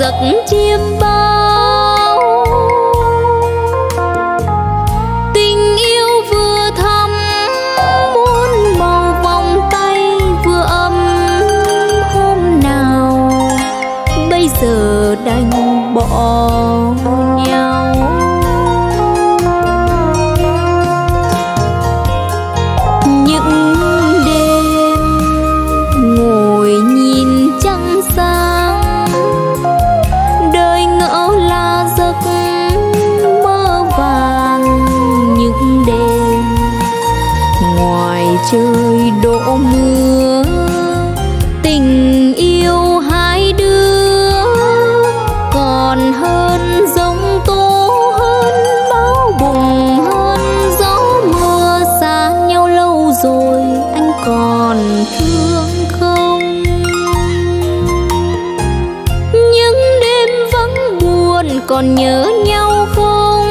giấc chiêm bao. Tình yêu vừa thắm muôn màu vòng tay vừa ấm hôm nào, bây giờ đành bỏ nhau. Những đêm ngồi nhìn trăng sáng, đời ngỡ là giấc mơ vàng. Những đêm ngoài trời đổ mưa, tình yêu hai đứa còn hơn giông tố, hơn bão bùng, hơn gió mưa. Xa nhau lâu rồi anh còn thương không? Những đêm vắng buồn còn nhớ nhau không?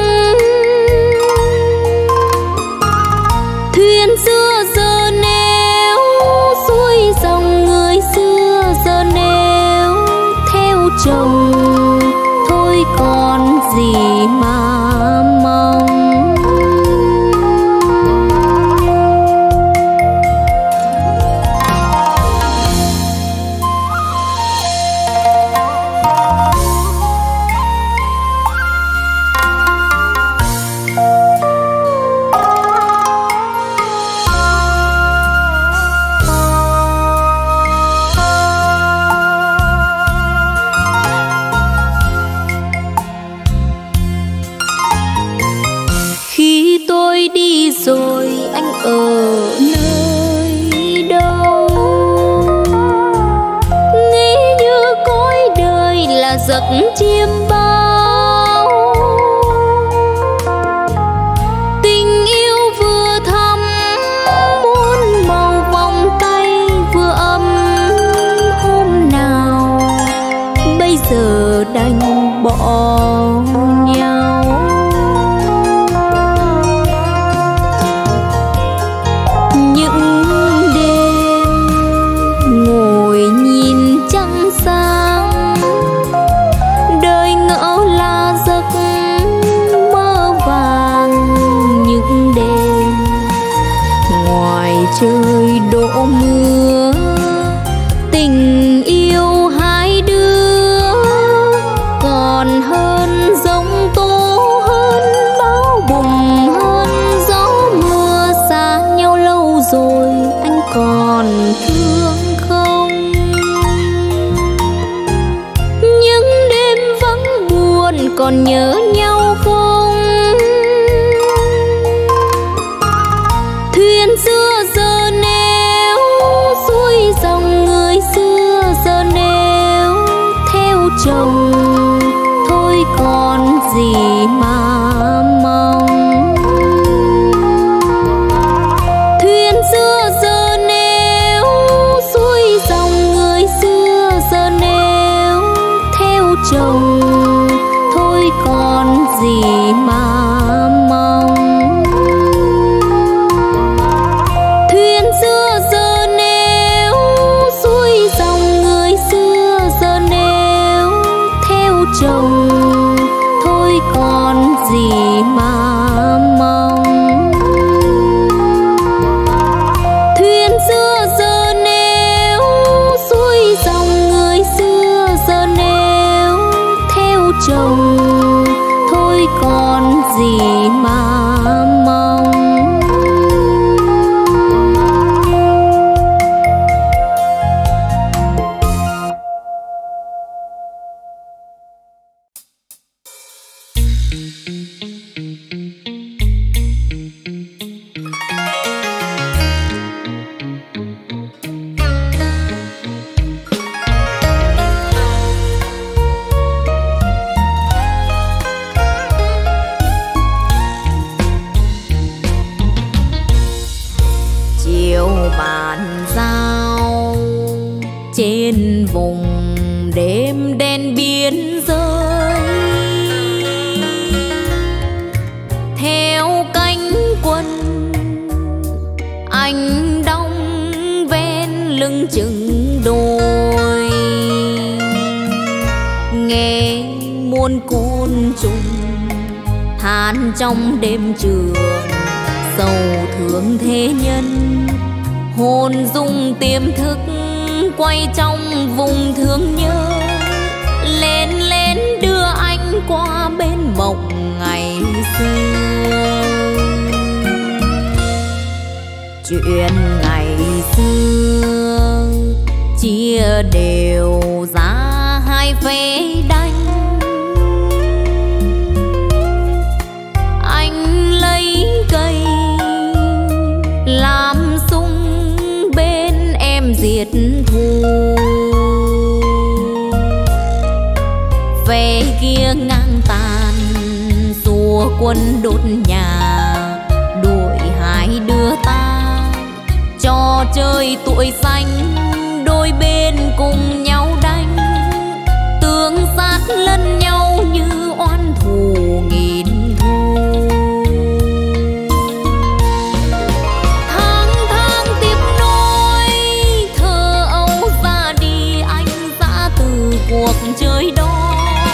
Thuyền xưa giờ nếu xuôi dòng, người xưa giờ nếu theo chồng, thôi còn gì mà mong. Khi tôi đi rồi anh ở nơi đâu? Nghĩ như cõi đời là giấc chiêm bao. Tình yêu vừa thắm muôn màu vòng tay vừa ấm hôm nào, bây giờ đành bỏ nhau. Những đêm ngồi nhìn trăng sáng, đời ngỡ là giấc mơ vàng. Những đêm ngoài trời đổ mưa, tình yêu hai đứa còn hơn giông tố, hơn bão bùng, hơn gió mưa. Xa nhau lâu rồi anh còn thương không? Những đêm vắng buồn còn nhớ nhau không? Thuyền xưa giờ nếu xuôi dòng, người xưa giờ nếu theo chồng, thôi còn gì mà mong. Thuyền xưa giờ nếu xuôi dòng, người xưa giờ nếu theo chồng, thôi còn gì mà mong. Thuyền xưa giờ nếu xuôi dòng, người xưa giờ nếu theo chồng, thôi còn gì mà mong. Thuyền xưa giờ nếu xuôi dòng, người xưa giờ nếu theo chồng, thôi còn gì mà mong. trên vùng đêm đen biên giới. Theo cánh quân anh đong ven lưng chừng đồi, nghe muôn côn trùng than trong đêm trường, sầu thương thế nhân hồn dung tiềm thức quay trong vùng thương nhớ. Lên lên đưa anh qua bên mộng ngày xưa, chuyện ngày xưa chia đều ra hai phe đánh. Anh lấy cây làm súng bên em diệt thù, phe kia ngang tàn xua quân đốt nhà, đuổi hai đứa ta trò chơi tuổi xanh, đôi bên cùng nhau đánh, tương sát lẫn nhau như oan thù nghìn thu. Tháng tháng tiếp nối thơ ấu ra đi, anh ra từ cuộc chơi đó.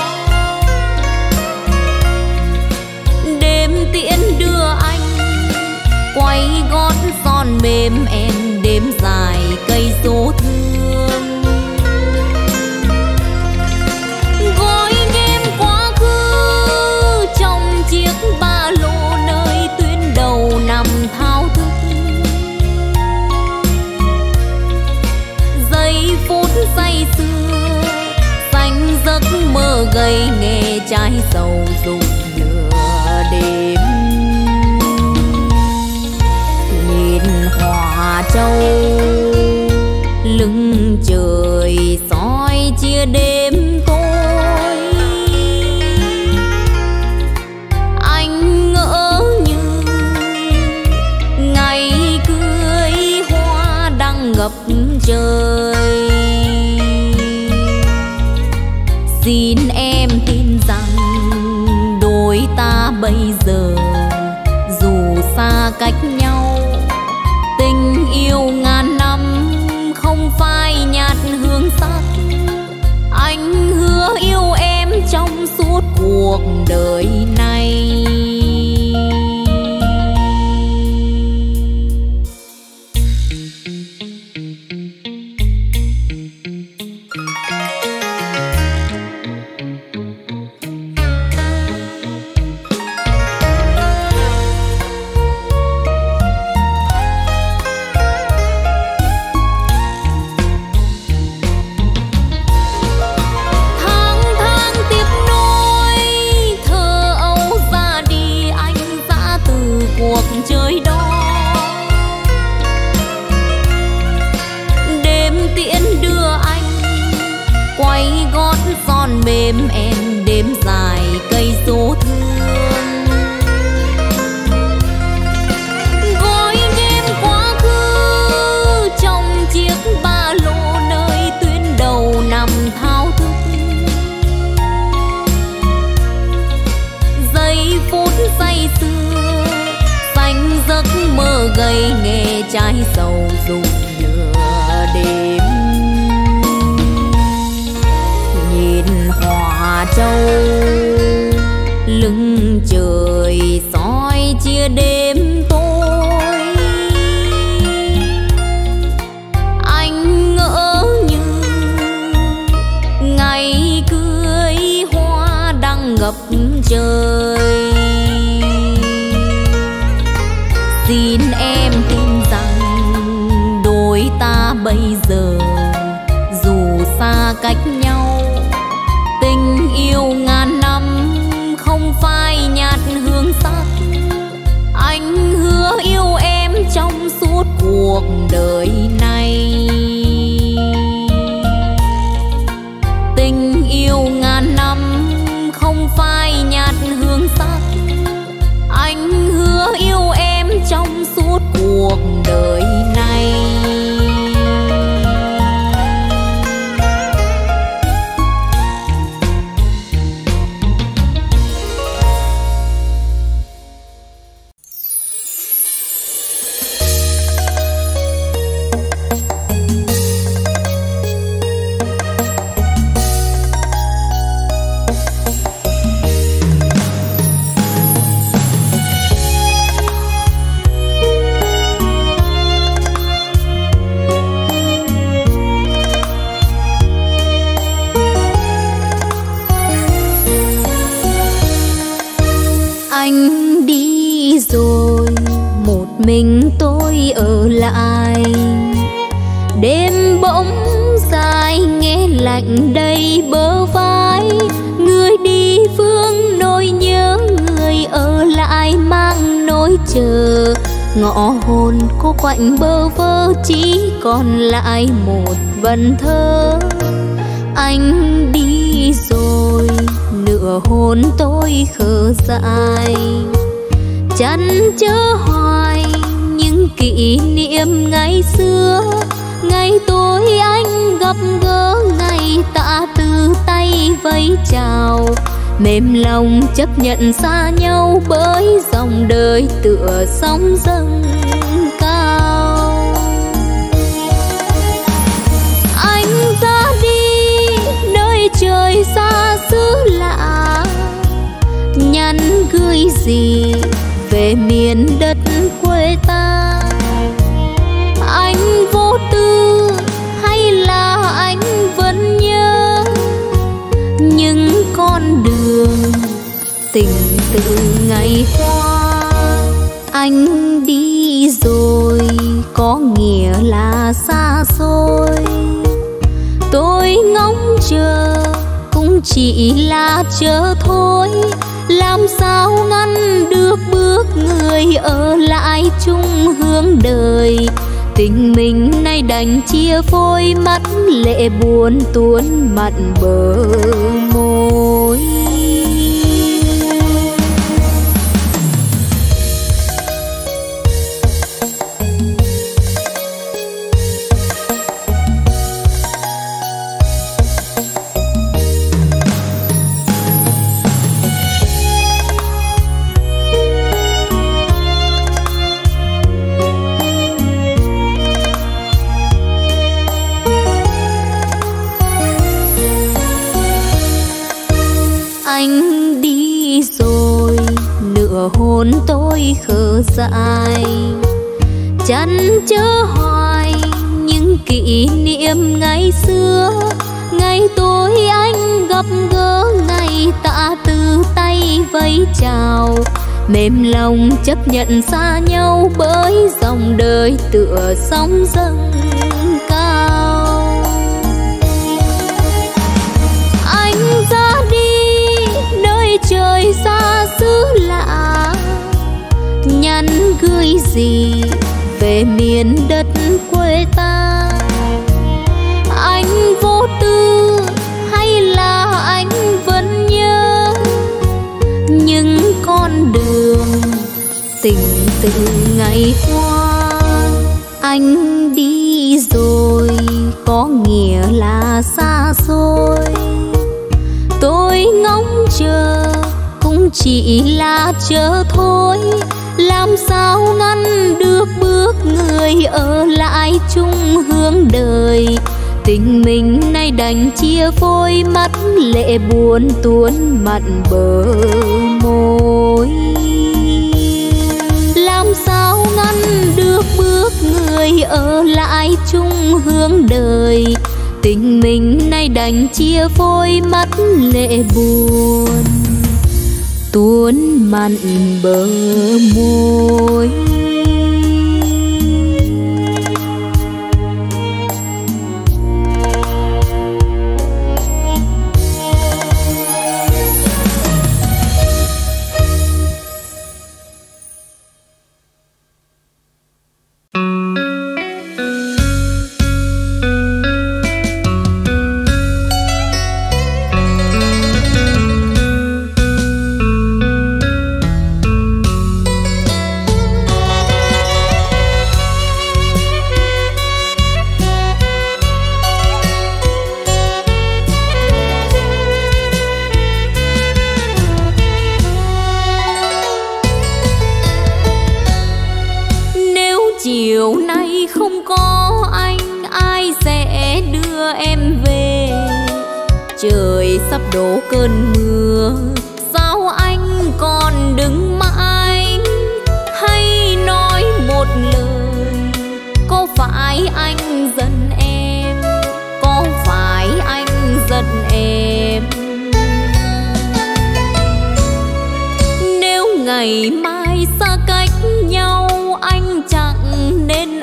Đêm tiễn đưa anh quay gót son mềm em, đêm dài cây số thương. Gói ghém quá khứ trong chiếc ba lô nơi tuyến đầu nằm thao thức. Giây phút say sưa xanh giấc mơ gầy nghề trái sầu dùng nửa đêm. Nhìn hòa châu lưng trời soi chia đêm tối, anh ngỡ như ngày cưới hoa đang ngập trời. Xin em tin rằng đôi ta bây giờ dù xa cách nhau, tình yêu ngàn năm không phai nhạt hương sắc. Anh hứa yêu em trong suốt cuộc đời này. Chơi đó đêm tiễn đưa anh quay gót son mềm em, đêm dài cây số thương. Gói ghém quá khứ trong chiếc ba lô nơi tuyến đầu nằm thao thức. Giây phút say sưa xanh giấc mơ gầy nghề trái sầu dùng nửa đêm. Nhìn hòa châu lưng trời soi chia đêm tối, anh ngỡ như ngày cưới hoa đang ngập trời. Xin em tin rằng đôi ta bây giờ dù xa cách nhau, tình yêu ngàn năm không phai nhạt hương sắc. Anh hứa yêu em trong suốt cuộc đời này. Tình yêu ngàn năm không phai nhạt hương sắc. Anh hứa yêu em trong suốt cuộc đời này. ở lại. Đêm bỗng dài nghe lạnh đầy bờ vai, người đi phương nỗi nhớ, người ở lại mang nỗi chờ. Ngõ hồn cô quạnh bơ vơ, chỉ còn lại một vần thơ. Anh đi rồi, nửa hồn tôi khờ dại, chăn chớ hoài những kỷ niệm ngày xưa. Ngày tôi anh gặp gỡ, ngày tạ từ tay vẫy chào, mềm lòng chấp nhận xa nhau bởi dòng đời tựa sóng dâng cao. Anh ra đi nơi trời xa xứ lạ, nhắn gửi gì về miền đất quê ta. Anh vô tư hay là anh vẫn nhớ những con đường tình từ ngày qua? Anh đi rồi có nghĩa là xa xôi, tôi ngóng chờ cũng chỉ là chờ thôi. Làm sao ngăn được bước người ở lại chung hướng đời? Tình mình nay đành chia phôi, mắt lệ buồn tuôn mặn bờ môi. Anh đi rồi, nửa hồn tôi khờ dại, chăn chớ hoài những kỷ niệm ngày xưa. Ngày tôi anh gặp gỡ, ngày tạ từ tay vẫy chào, mềm lòng chấp nhận xa nhau bởi dòng đời tựa sóng dâng cao. Anh ra đi nơi trời xa xứ lạ, nhắn gửi gì về miền đất quê ta. Anh vô tư hay là anh vẫn nhớ những con đường tình từ ngày qua? Anh đi rồi có nghĩa là xa xôi, tôi ngóng chờ cũng chỉ là chờ thôi. Làm sao ngăn được bước người ở lại chung hướng đời? Tình mình nay đành chia phôi, mắt lệ buồn tuôn mặn bờ môi. Làm sao ngăn được bước người ở lại chung hướng đời? Tình mình nay đành chia phôi, mắt lệ buồn tuôn mặn bờ môi. Chiều nay không có anh, ai sẽ đưa em về? Trời sắp đổ cơn mưa, sao anh còn đứng mãi? Hay nói một lời, có phải anh giận em? Có phải anh giận em? Nếu ngày mai xa cách nhau, anh chẳng nên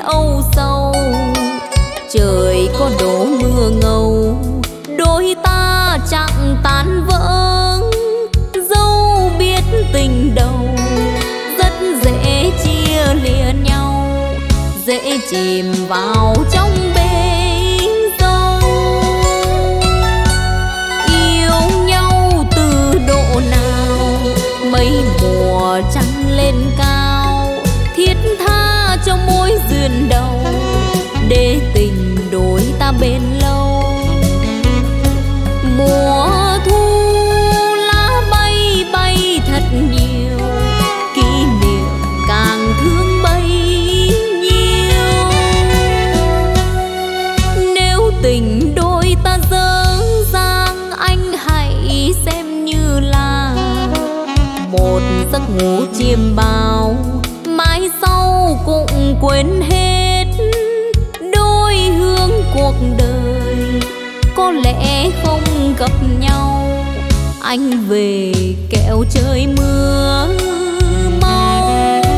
chìm vào trong bể dâu. Yêu nhau từ độ nào mấy mùa trăng lên cao, thiết tha cho mối duyên đầu để tình đôi ta bền lâu. Mùa thu lá bay bay thật nhiều, kỷ niệm càng thương bấy nhiêu. Nếu tình đôi ta dở dang, anh hãy xem như là một giấc ngủ chiêm bao, mãi sau cũng quên hết đôi hướng cuộc đời. Có lẽ không gặp nhau, anh về kẹo trời mưa mau.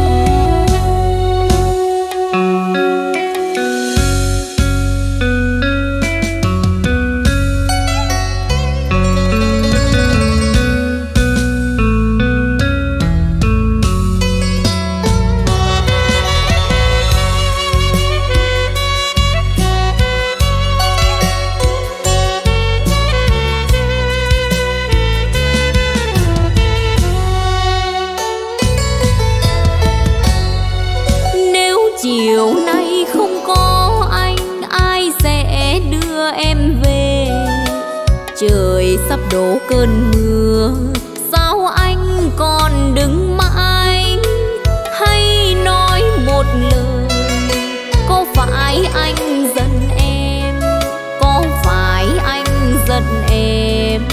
Chiều nay không có anh, ai sẽ đưa em về? Trời sắp đổ cơn mưa, sao anh còn đứng mãi? Hay nói một lời, có phải anh giận em? Có phải anh giận em?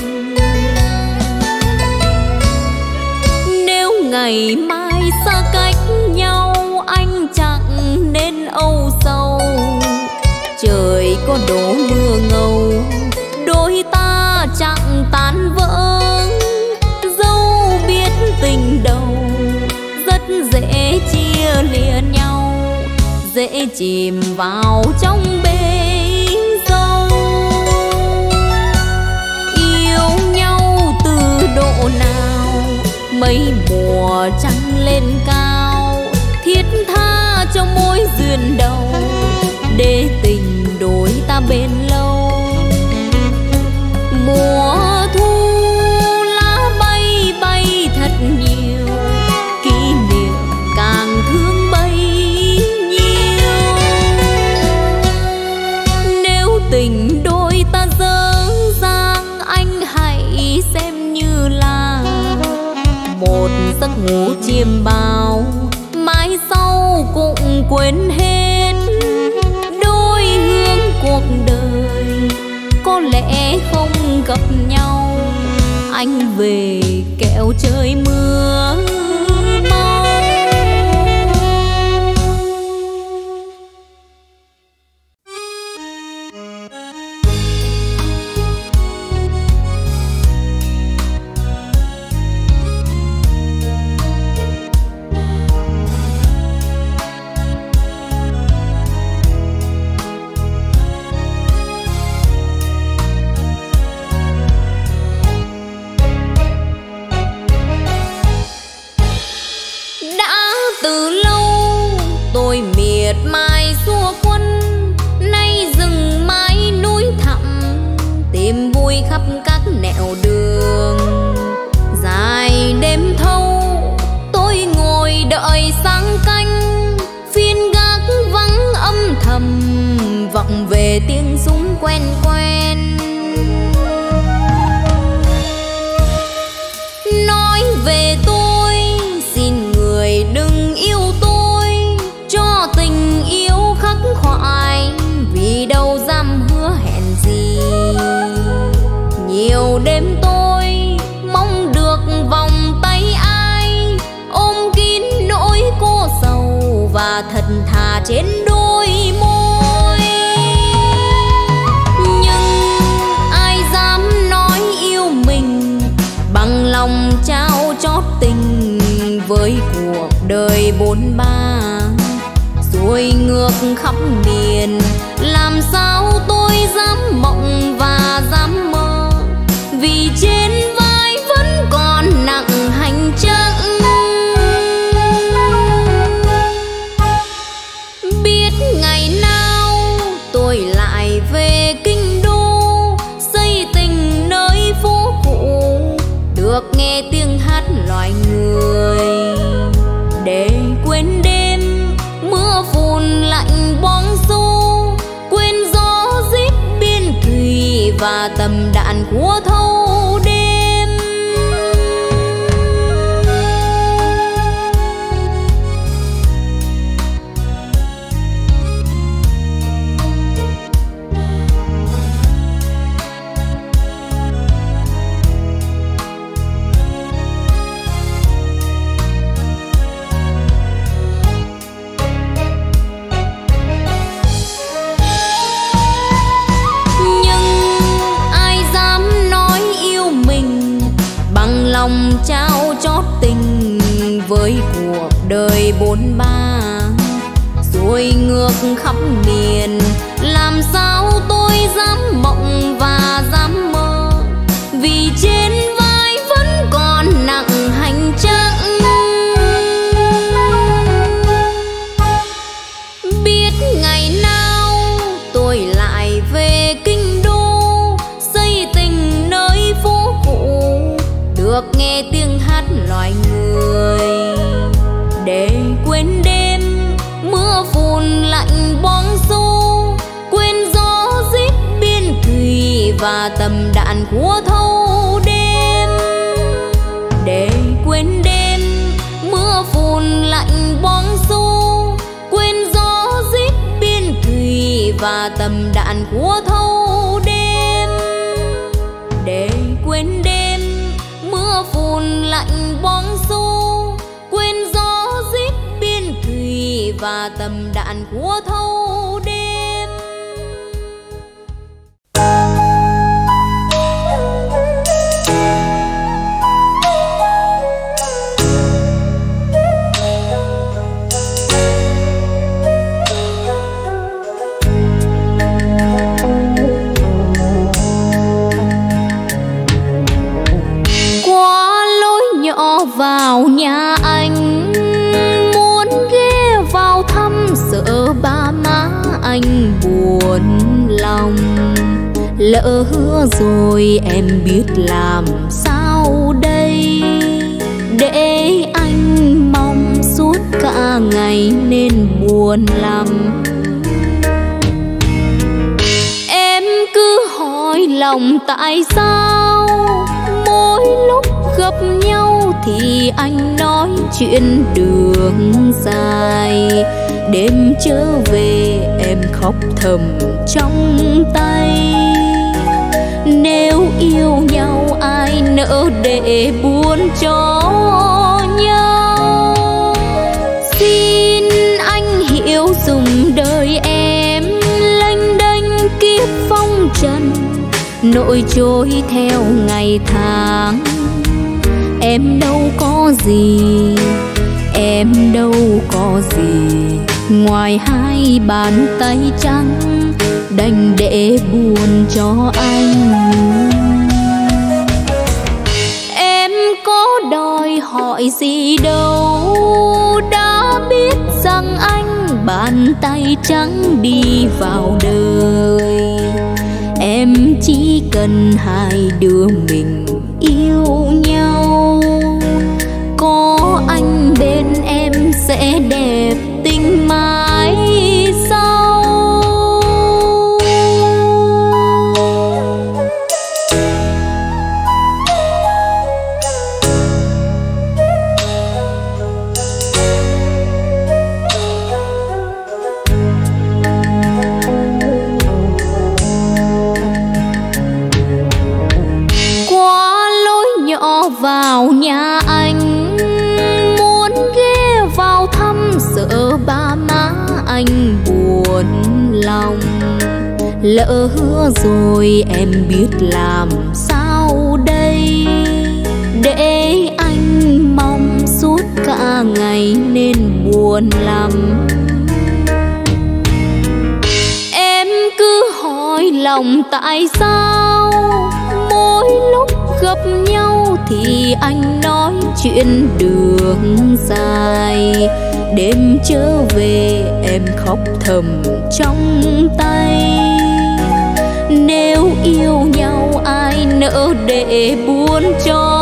Nếu ngày mai xa cách nhau, anh chẳng nên âu sầu. Trời có đổ mưa ngâu, đôi ta chẳng tan vỡ. Dẫu biết tình đầu rất dễ chia lìa nhau, dễ chìm vào trong bể dâu. Yêu nhau từ độ nào mấy mùa trăng lên cao, thiết tha cho mối duyên đầu để tình đôi ta bền lâu. Mùa thu lá bay bay thật nhiều, kỷ niệm càng thương bấy nhiêu. Nếu tình đôi ta dở dang, anh hãy xem như là một giấc ngủ chiêm bao, mãi sau cũng quên hết đôi hướng cuộc đời. Có lẽ không gặp nhau, anh về kẹo trời mưa mau. Từ lâu tôi miệt mài xua quân, nay dừng mãi núi thẳm, tìm vui khắp các nẻo đường. Dài đêm thâu tôi ngồi đợi sáng canh, phiên gác vắng âm thầm, vọng về tiếng súng quen quen. Nói về tôi xin người đừng yêu tôi, cho tình yêu khắc khoải, vì đâu dám hứa hẹn gì. Nhiều đêm tôi mong được vòng tay ai, ôm kín nỗi cô sầu và thật thà trên đôi môi. Nhưng ai dám nói yêu mình bằng lòng trao chót tình với cuộc đời bôn ba. Xuôi ngược khắp miền, làm sao tôi dám mộng và dám mơ, vì trên vai vẫn còn nặng hành trang. Biết ngày và tầm đạn của thâu đêm. Lòng trao chót tình với cuộc đời bôn ba, xuôi ngược khắp miền. Làm sao tôi dám mộng và dám mơ, vì trên vai vẫn còn nặng hành trang. Biết ngày nào tôi lại về kinh đô, xây tình nơi phố cũ, được nghe tiếng hát loài người. Để quên đêm mưa phùn lạnh bóng xô, quên gió rít biên thùy và tầm đạn của thâu đêm. Để quên đêm mưa phùn lạnh bóng xô, quên gió rít biên thùy và tầm đạn của thâu đêm. Để quên đêm mưa phùn lạnh bóng xô, quên gió rít biên thùy và tầm đạn của thâu đêm. Vào nhà anh muốn ghé vào thăm, sợ ba má anh buồn lòng. Lỡ hứa rồi em biết làm sao đây, để anh mong suốt cả ngày nên buồn lắm. Em cứ hỏi lòng tại sao mỗi lúc gặp nhau thì anh nói chuyện đường dài. Đêm trở về em khóc thầm trong tay. Nếu yêu nhau ai nỡ để buồn cho nhau. Xin anh hiểu dùm đời em lênh đênh kiếp phong trần, nỗi trôi theo ngày tháng. Em đâu có gì, em đâu có gì, ngoài hai bàn tay trắng đành để buồn cho anh. Em có đòi hỏi gì đâu, đã biết rằng anh bàn tay trắng đi vào đời. Em chỉ cần hai đứa mình yêu nhau, có anh bên em sẽ đẹp tình mãi sau. Vào nhà anh muốn ghé vào thăm, sợ ba má anh buồn lòng. Lỡ hứa rồi em biết làm sao đây, để anh mong suốt cả ngày nên buồn lắm. Em cứ hỏi lòng tại sao mỗi lúc gặp nhau thì anh nói chuyện đường dài. Đêm trở về em khóc thầm trong tay. Nếu yêu nhau ai nỡ để buồn cho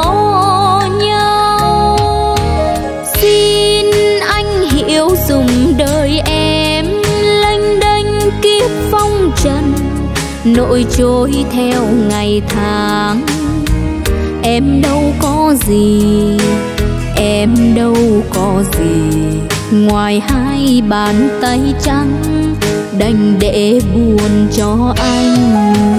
nhau. Xin anh hiểu dùm đời em lênh đênh kiếp phong trần, nỗi trôi theo ngày tháng. Em đâu có gì, em đâu có gì, ngoài hai bàn tay trắng đành để buồn cho anh.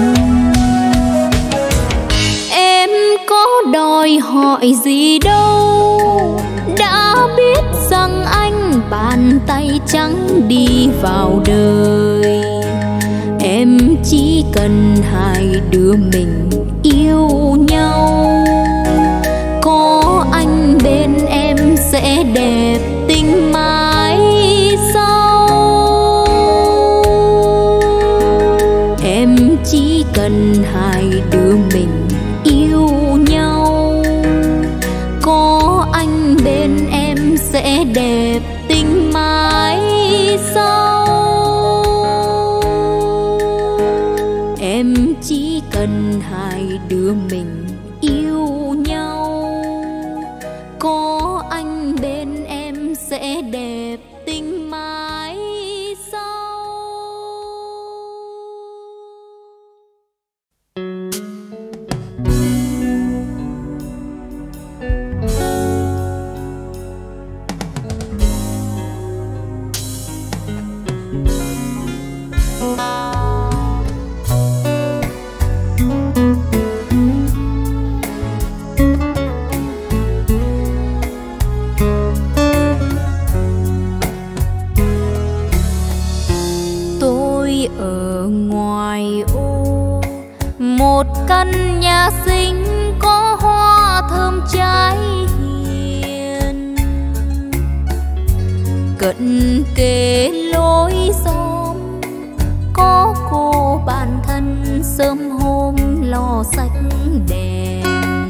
Em có đòi hỏi gì đâu, đã biết rằng anh bàn tay trắng đi vào đời. Em chỉ cần hai đứa mình yêu nhau, có anh bên em sẽ đẹp tình mãi sau. Em chỉ cần hai đứa mình yêu nhau, có anh bên em sẽ đẹp tình mãi sau. Em chỉ cần hai đứa mình yêu nhau, có anh bên em sẽ đẹp tình mãi sau. Một căn nhà xinh có hoa thơm trái hiền, cận kề lối xóm có cô bạn thân sớm hôm lo sạch đèn.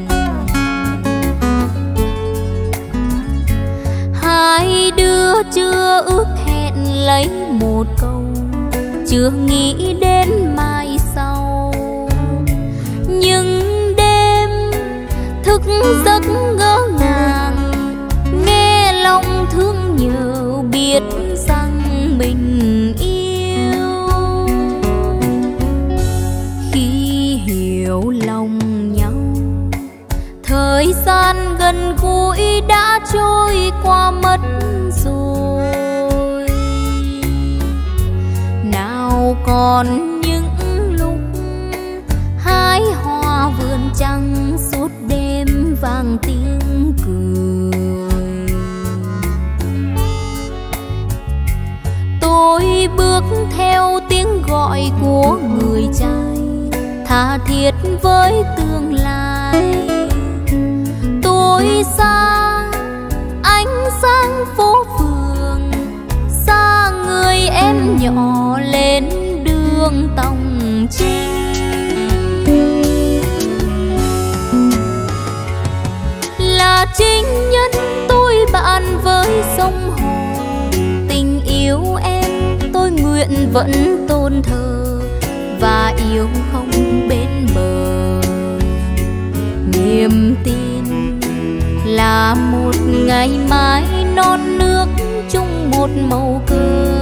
Hai đứa chưa ước hẹn lấy một câu, chưa nghĩ đến mai sau. Nhưng đêm thức giấc ngỡ ngàng, nghe lòng thương nhớ biết rằng mình yêu. Khi hiểu lòng nhau, thời gian gần gũi đã trôi qua mất rồi. Nào còn những lúc hái hoa vườn trăng, suốt đêm vang tiếng cười. Tôi bước theo tiếng gọi của người trai, tha thiết với tương lai. Tôi xa ánh sáng phố phường, xa người em nhỏ lên đường tòng trinh. Là chính nhân tôi bạn với sông hồ, tình yêu em tôi nguyện vẫn tôn thờ và yêu không bên bờ. Niềm tin là một ngày mai non nước chung một màu cờ.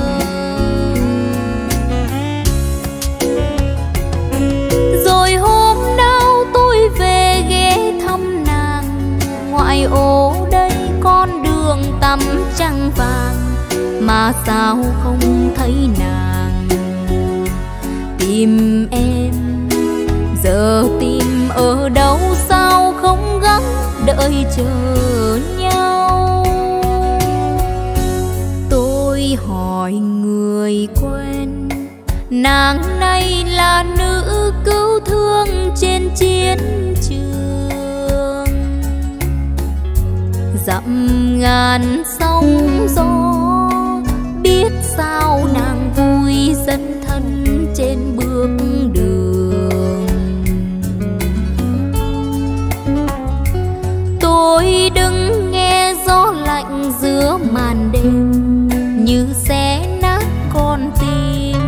Rồi hôm nào tôi về ghé thăm nàng, ngoại ô đây con đường tắm trăng vàng, mà sao không thấy nàng. Tìm em giờ tìm ở đâu, sao không gắng đợi chờ nhau. Tôi hỏi người quen, nàng này là nữ cứu thương trên chiến trường. Dặm ngàn sóng gió, biết sao nàng vui dấn thân trên bước đường. Tôi đứng nghe gió lạnh giữa màn đêm, như xé nát con tim.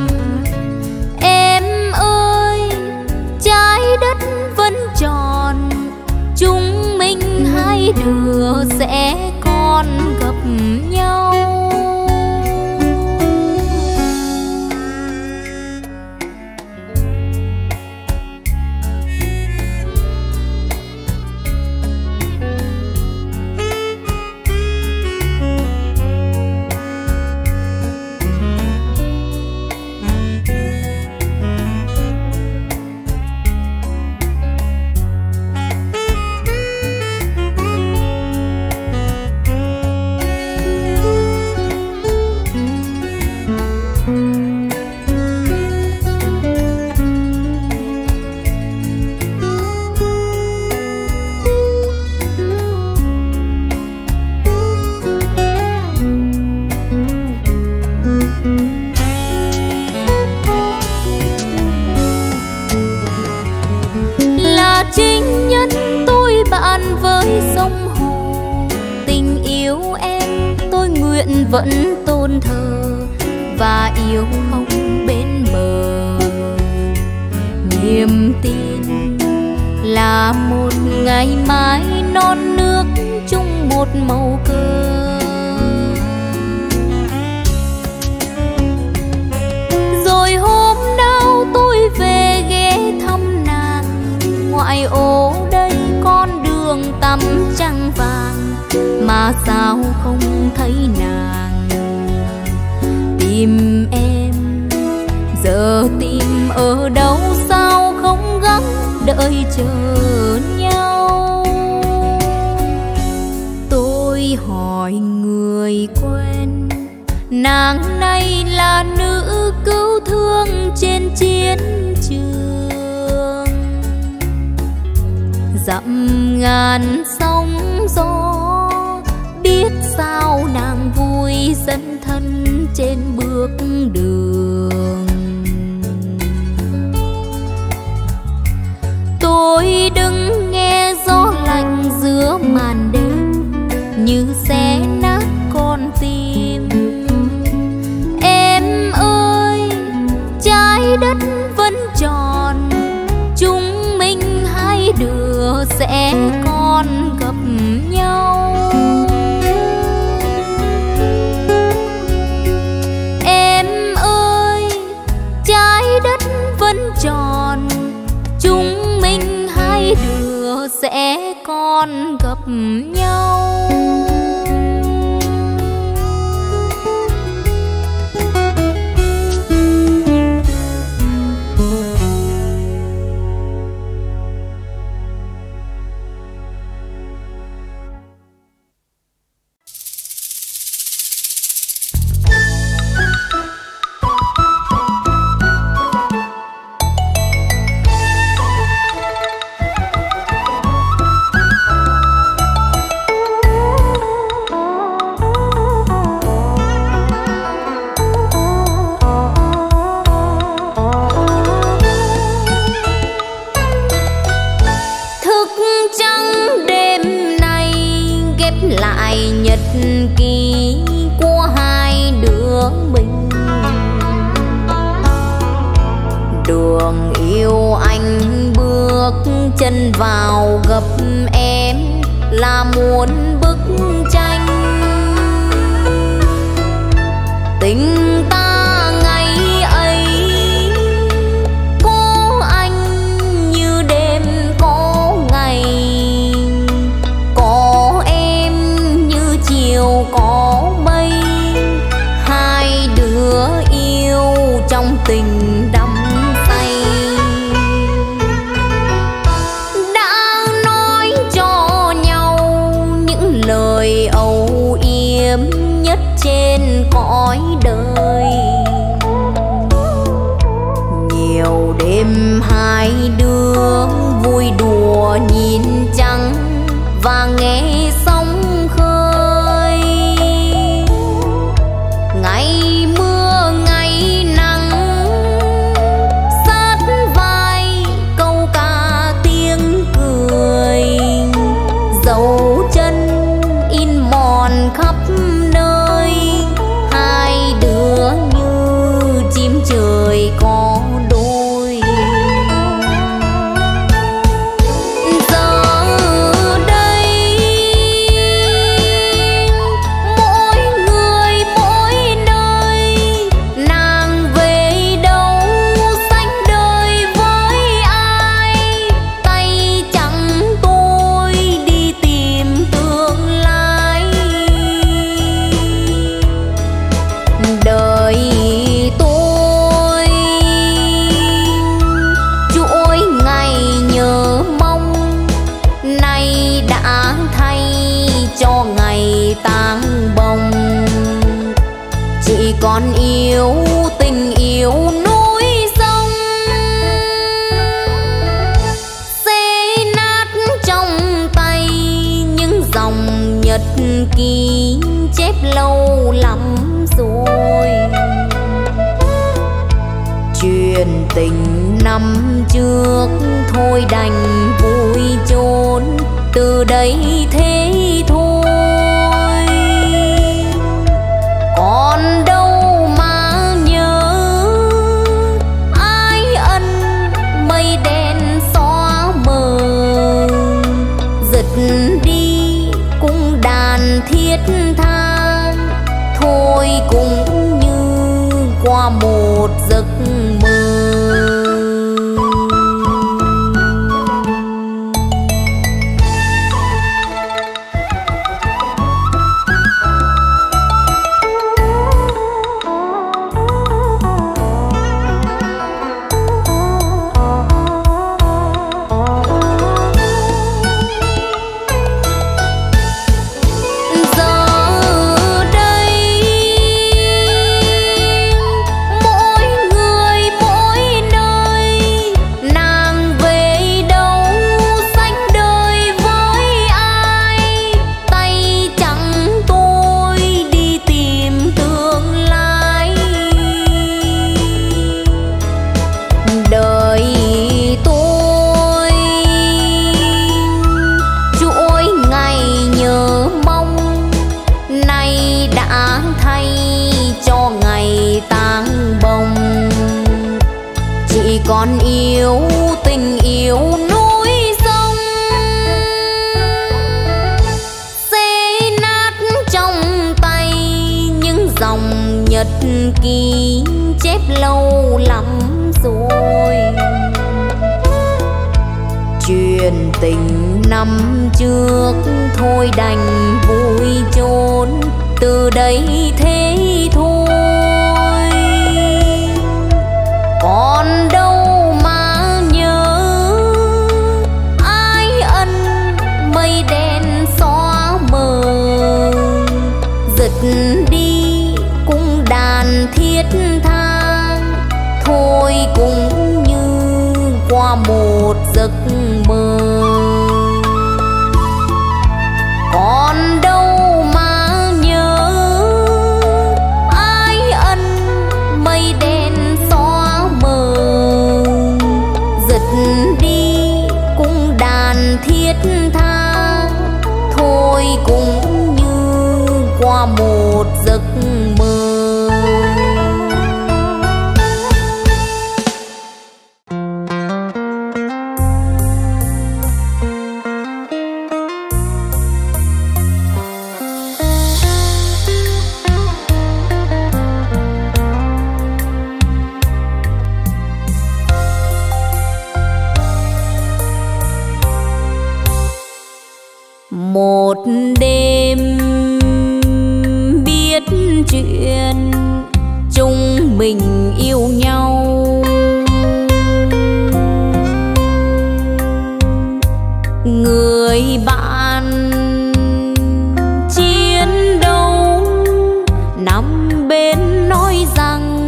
Em ơi, trái đất vẫn tròn, chúng mình hai đứa sẽ còn gặp nhau. chính nhất tôi bạn với sông hồ. Tình yêu em tôi nguyện vẫn tôn thờ và yêu không bên bờ. Niềm tin là một ngày mai non nước chung một màu cờ. Rồi hôm nào tôi về ghé thăm nàng, ngoại ô đây con đường tắm trăng vàng, mà sao không thấy nàng. Tìm em giờ tìm ở đâu, sao không gắng đợi chờ nhau. Tôi hỏi người quen, nàng này là nữ cứu thương trên chiến trường. Dặm ngàn sóng gió, biết sao nàng vui dẫn thân trên bước đường. Tôi đứng nghe gió lạnh giữa màn đêm, như xé nát con tim. Em ơi, trái đất vẫn tròn, chúng mình hai đứa sẽ còn gặp nhau. Em ơi, trái đất vẫn tròn, chúng mình hai đứa sẽ còn gặp nhau. Chân vào gặp em là muốn bức tranh tình ta ngày ấy. Có anh như đêm có ngày, có em như chiều có mây. Hai đứa yêu trong tình đắm say. Lời âu yếm nhất trên cõi đời, nhiều đêm hai đứa vui đùa nhìn trăng và nghe sóng khơi. Ngày mưa ngày nắng sát vai câu ca tiếng cười, dấu chân mòn khắp nơi. Hai đứa như chim trời có đôi. Giờ đây mỗi người mỗi nơi, nàng về đâu sánh đời với ai. Tay chẳng tôi đi tìm tương lai. Đời tôi Chuyện tình năm trước thôi đành vui chốn, từ đây thế thôi. Còn đâu mà nhớ ai ân, mây đen xóa mờ. Giật đi cung đàn thiết tha, thôi cũng như qua một giấc mơ. Còn yêu tình yêu núi sông, xé nát trong tay những dòng nhật ký chép lâu lắm rồi. Chuyện tình năm trước thôi đành vui chốn, từ đây thế thôi. Còn đâu mà nhớ ai ân, mây đen xóa mờ. Giật đi cung đàn thiết tha, thôi cũng như qua một giấc mơ. Còn đâu mà nhớ ai ân, mây đen xóa mờ. Giật đi cung đàn thiết tha, thôi cũng như qua một giấc mơ. Một đêm biết chuyện chúng mình yêu nhau, người bạn chiến đấu nằm bên nói rằng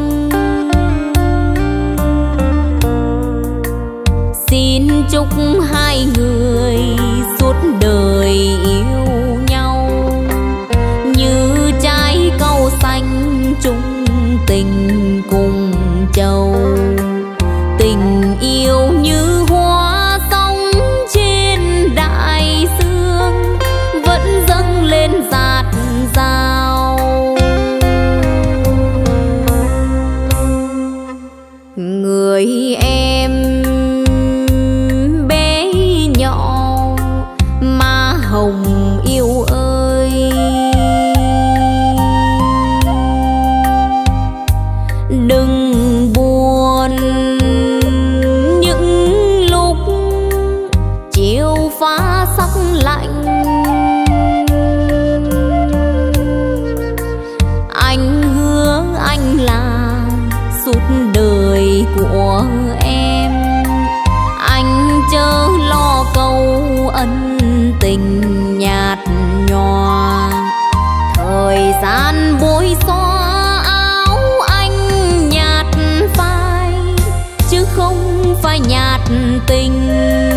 xin chúc hai người suốt đời yêu nhau, như trái cau xanh chung tình cùng châu. Tình yêu như hoa sóng trên đại dương, vẫn dâng lên dạt dào. Người em bé nhỏ má hồng yêu ơi, đừng buồn những lúc chiều phá sắc lạnh. Anh hứa anh là suốt đời của em, anh chớ lo câu ân tình nhạt nhòa. Thời gian bôi xóa áo anh nhạt phai, chứ không phải nhạt tình.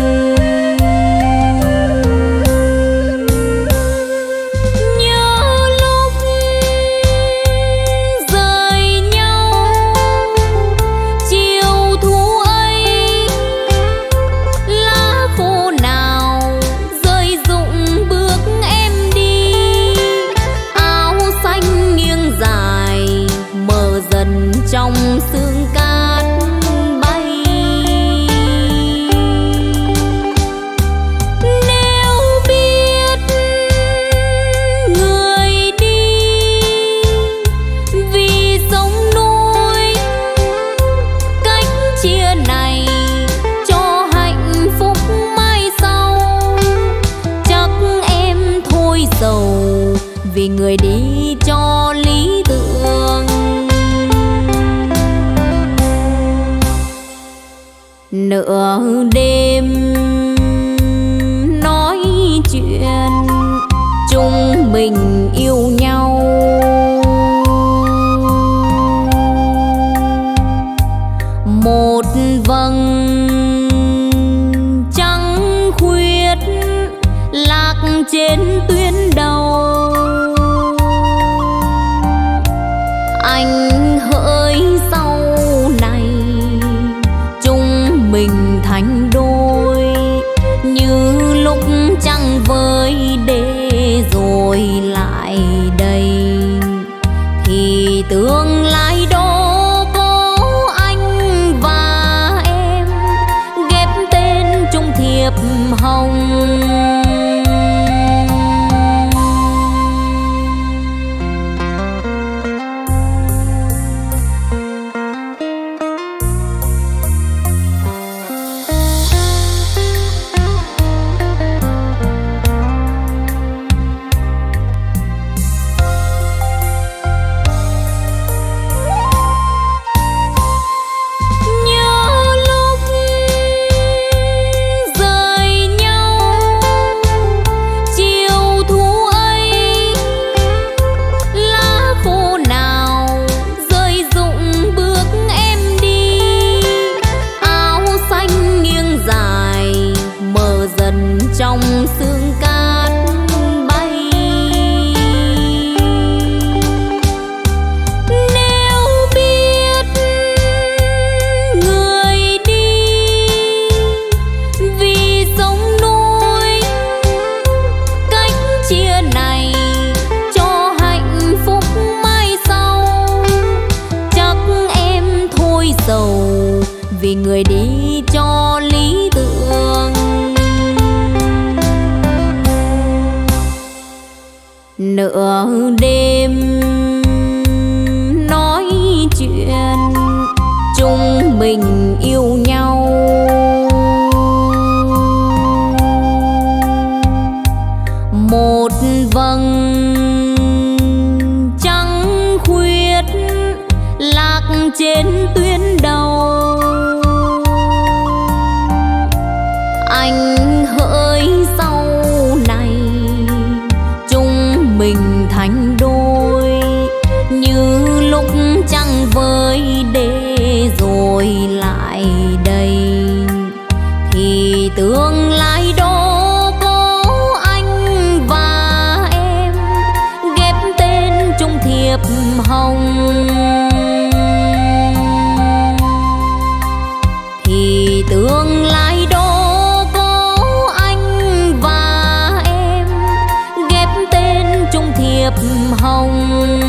Nhớ lúc rời nhau chiều vì người đi cho lý tưởng. Nửa đêm nói chuyện chúng mình yêu nhau, một vầng trăng khuyết lạc trên tuyến đầu. Anh hỡi sau này chúng mình thành đôi, như lúc trăng với đê rồi lại đây, thì tương lai đó có anh và em ghép tên chung thiệp hồng. Vì người đi cho lý tưởng. Nửa đêm nói chuyện chúng mình yêu nhau, một vầng trăng khuyết lạc trên tuyến đầu. Anh hỡi sau này chúng mình thành đôi, như lúc trăng với đê rồi lại đây, thì tương lai đó có anh và em ghép tên chung thiệp hồng. Thì tương lai đó thiệp hồng.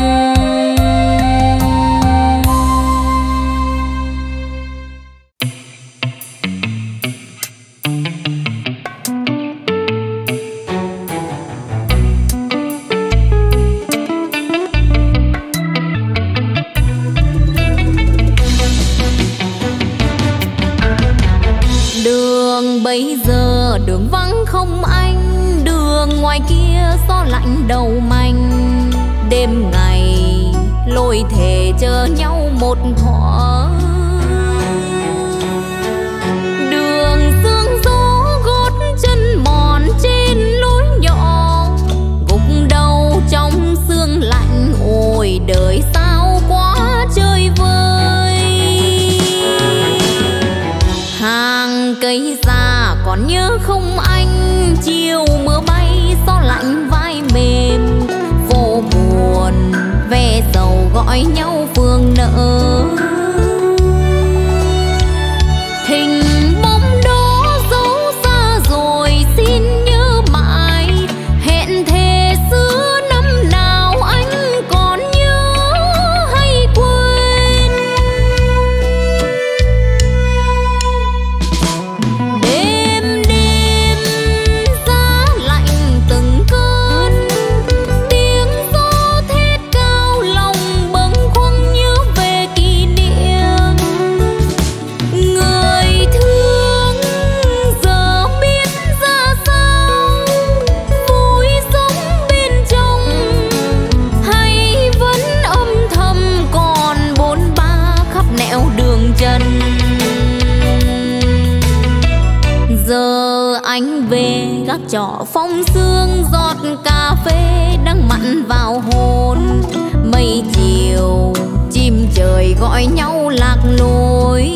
Đường bây giờ đường vắng không anh, đường ngoài kia gió lạnh đầu manh. Đêm ngày lối thề chờ nhau một thuở, đường sương gió gót chân mòn trên lối nhỏ, gục đầu trong sương lạnh. Ôi đời sao quá chơi vơi, hàng cây già còn nhớ không anh? Chiều mưa bay gió lạnh vai mềm, vô buồn ve sầu gọi nhau phương nợ. Thình bóng đó dấu xa rồi xin nhớ mãi, hẹn thề xưa năm nào anh còn nhớ hay quên. Đêm đêm giá lạnh từng cơn, tiếng gió thét cao lòng bâng khuâng nhớ về kỷ niệm. đường trần. Giờ anh về gác trọ phong sương, giọt cà phê đang mặn vào hồn. Mây chiều chim trời gọi nhau lạc lối.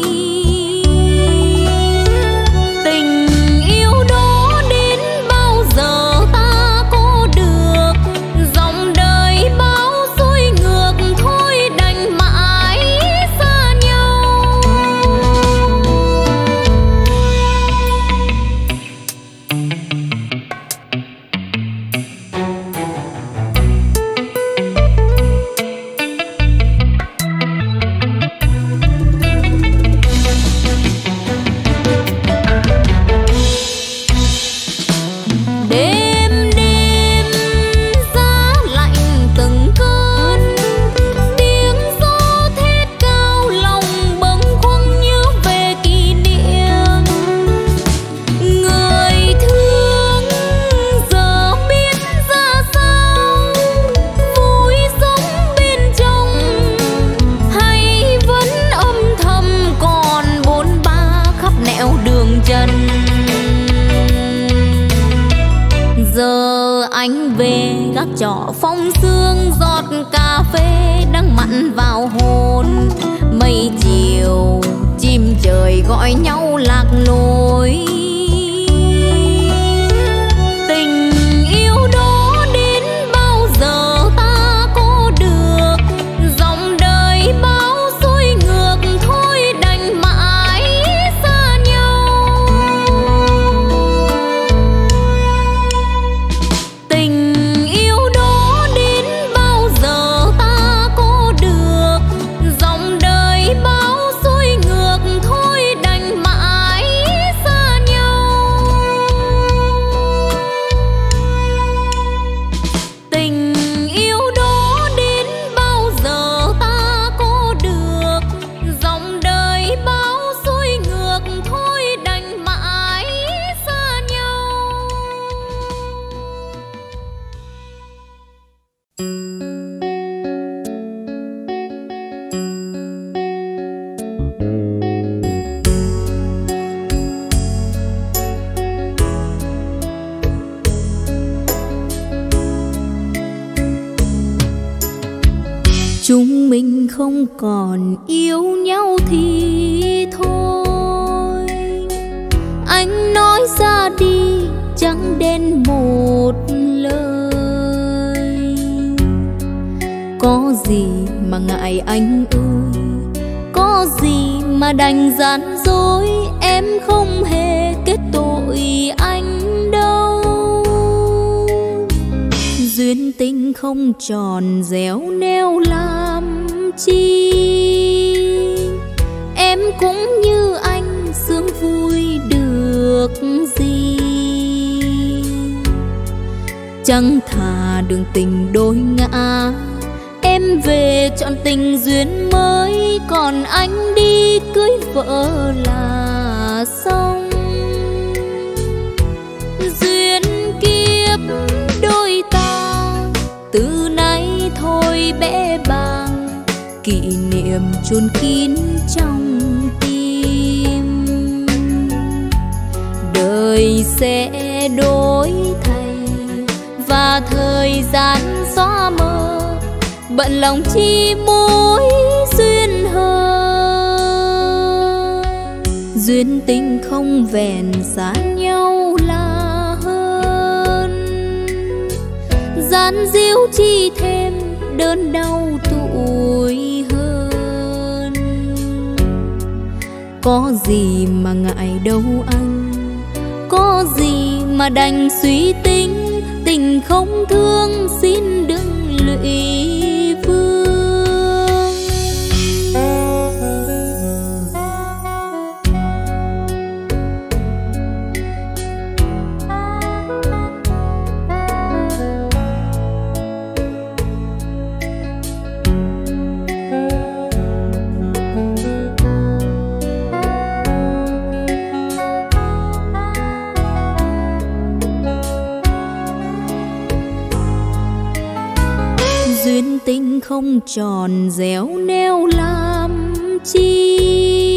Tình yêu đó đến bao giờ ta có được, dòng đời bao xuôi ngược thôi đành mãi xa nhau. Đêm đêm giá lạnh từng cơn, tiếng gió thét cao lòng bâng khuâng nhớ về kỷ niệm. Người thương giờ biết ra sao, vui sống bên trong hay vẫn âm thầm còn bôn ba khắp nẻo đường trần. Giờ anh về gác trọ phong sương, giọt cà phê đang mặn vào hồn. Mây chiều chim trời gọi nhau lạc lối. Tình yêu đó đến bao giờ ta có được, dòng đời bao xuôi ngược thôi đành mãi xa nhau. Tình yêu đó đến bao giờ ta có được, dòng đời bao xuôi ngược thôi đành mãi xa nhau. Tình yêu đó đến bao giờ ta có được, dòng đời bao xuôi ngược thôi đành mãi xa nhau. Chúng mình không còn yêu nhau thì thôi, anh nói ra đi chẳng đến một lời. Có gì mà ngại anh ơi, có gì mà đành gian dối, em không hề kết tội anh đâu. Duyên tình không tròn réo neo làm chi, em cũng như anh sướng vui được gì. Chẳng thà đường tình đôi ngã, em về chọn tình duyên mới, còn anh đi cưới vợ là xong. Duyên kiếp đôi ta từ nay thôi bẽ bàng, kỷ niệm chôn kín trong tim. Đời sẽ đổi thay và thời gian xóa mờ, bận lòng chi mối duyên hờn. Duyên tình không vẹn xa nhau là hơn, gian díu chi thêm đớn đau tuổi hơn. Có gì mà ngại đâu anh, có gì mà đành suy tính, tình không thương xin đừng lụy vương. Duyên tình không tròn réo neo làm chi,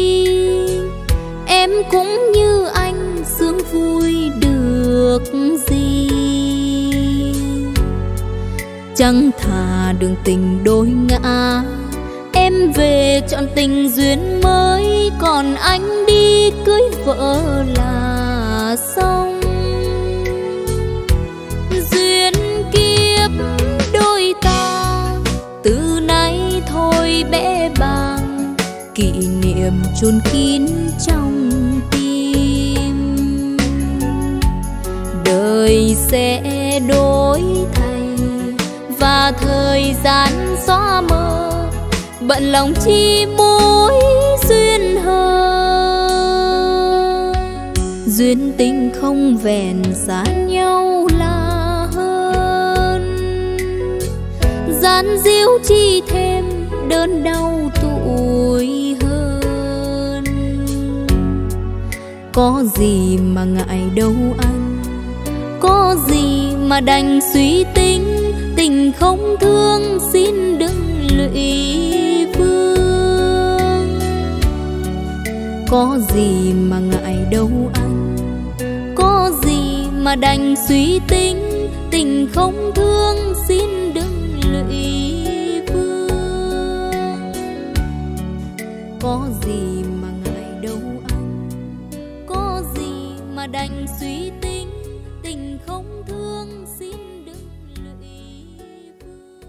cũng như anh sướng vui được gì. Chẳng thà đường tình đôi ngã, em về chọn tình duyên mới, còn anh đi cưới vợ là xong. Duyên kiếp đôi ta từ nay thôi bẽ bàng, kỷ niệm chôn kín trong tim. Đời sẽ đổi thay và thời gian xóa mờ, bận lòng chi mối duyên hờ. Duyên tình không vẹn xa nhau là hơn, gian díu chi thêm đớn đau tủi hơn. Có gì mà ngại đâu anh, có gì mà đành suy tính. Tình không thương xin đừng lụy vương. Có gì mà ngại đâu anh, có gì mà đành suy tính. Tình không thương xin đừng lụy vương. Có gì mà ngại đâu anh, có gì mà đành suy tính. Tình không thương xin đừng lụy vương.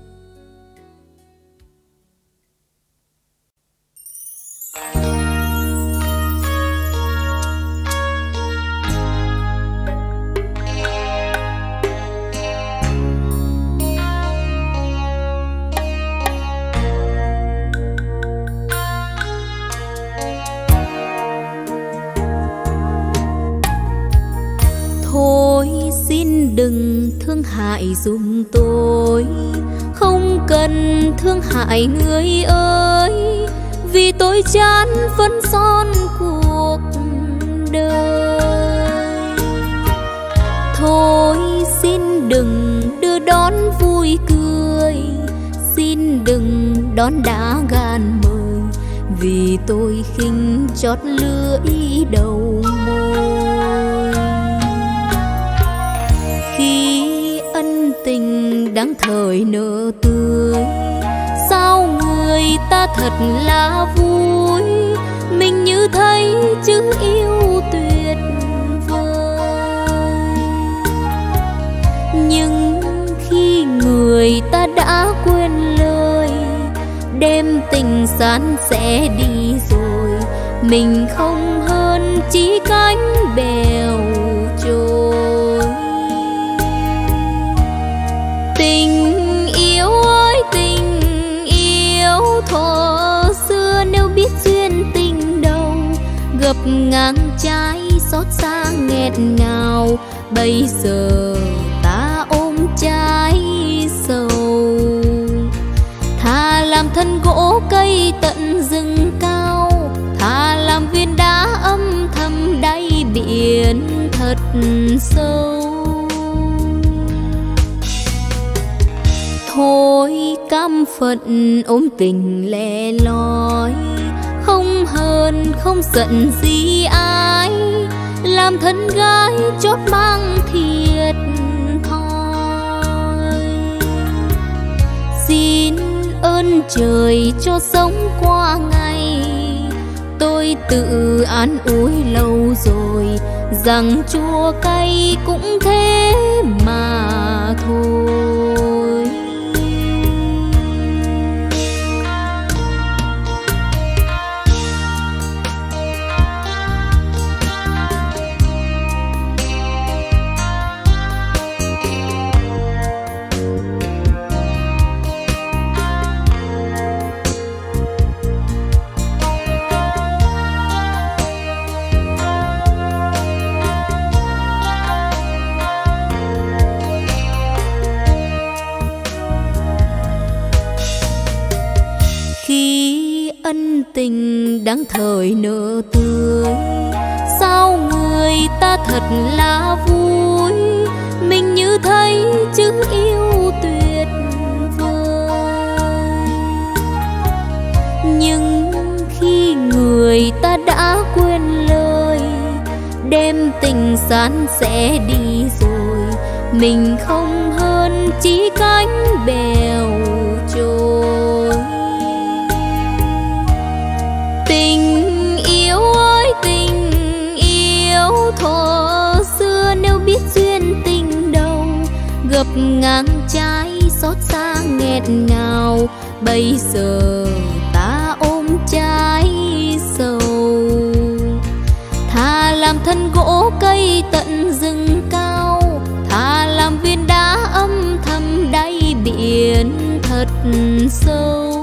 Thôi xin đừng thương hại giùm tôi, không cần thương hại người ơi, vì tôi chán phấn son cuộc đời. Thôi xin đừng đưa đón vui cười, xin đừng đón đã gan mời, vì tôi khinh chót lưỡi đầu môi. Khi ân tình đang thời nở tươi, sao người ta thật là vui. Mình như thấy chữ yêu tuyệt vời, nhưng khi người ta đã quên lời, đêm tình san sẽ đi rồi, mình không hơn chỉ cánh bèo trôi. Tình yêu ơi tình yêu, thuở xưa nếu biết duyên tình đâu, gập ngang trái xót xa nghẹt ngào. Bây giờ ta ôm trái sầu, thà làm thân gỗ cây tận rừng cao, thà làm viên đá âm thầm đáy biển thật sâu. Thôi cam phận ôm tình lẻ loi, không hờn không giận gì ai, làm thân gái chót mang thiệt thòi. Xin ơn trời cho sống qua ngày, tôi tự an ủi lâu rồi, rằng chua cay cũng thế mà thôi. Ân tình đang thời nở tươi, sao người ta thật là vui. Mình như thấy chữ yêu tuyệt vời, nhưng khi người ta đã quên lời, đêm tình san sẽ đi rồi, mình không hơn chỉ cánh bèo trôi. Tình yêu ơi tình yêu, thuở xưa nếu biết duyên tình đầu, gập ngang trái xót xa nghẹt ngào, bây giờ ta ôm trái sầu. Thà làm thân gỗ cây tận rừng cao, thà làm viên đá âm thầm đáy biển thật sâu.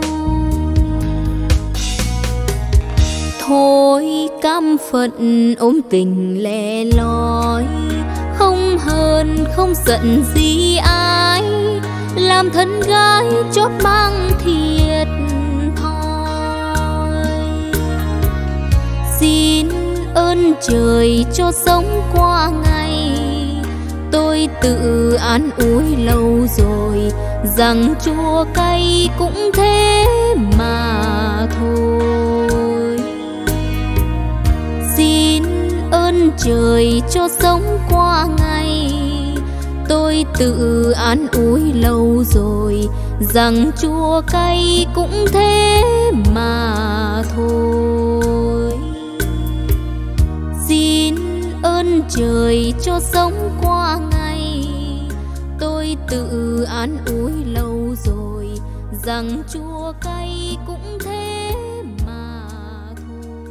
Thôi cam phận ôm tình lẻ loi, không hơn không giận gì ai, làm thân gái chót mang thiệt thòi. Xin ơn trời cho sống qua ngày, tôi tự an ủi lâu rồi, rằng chua cay cũng thế mà thôi. Xin ơn trời cho sống qua ngày, tôi tự an ủi lâu rồi, rằng chua cay cũng thế mà thôi. Xin ơn trời cho sống qua ngày, tôi tự an ủi lâu rồi, rằng chua cay cũng thế mà thôi.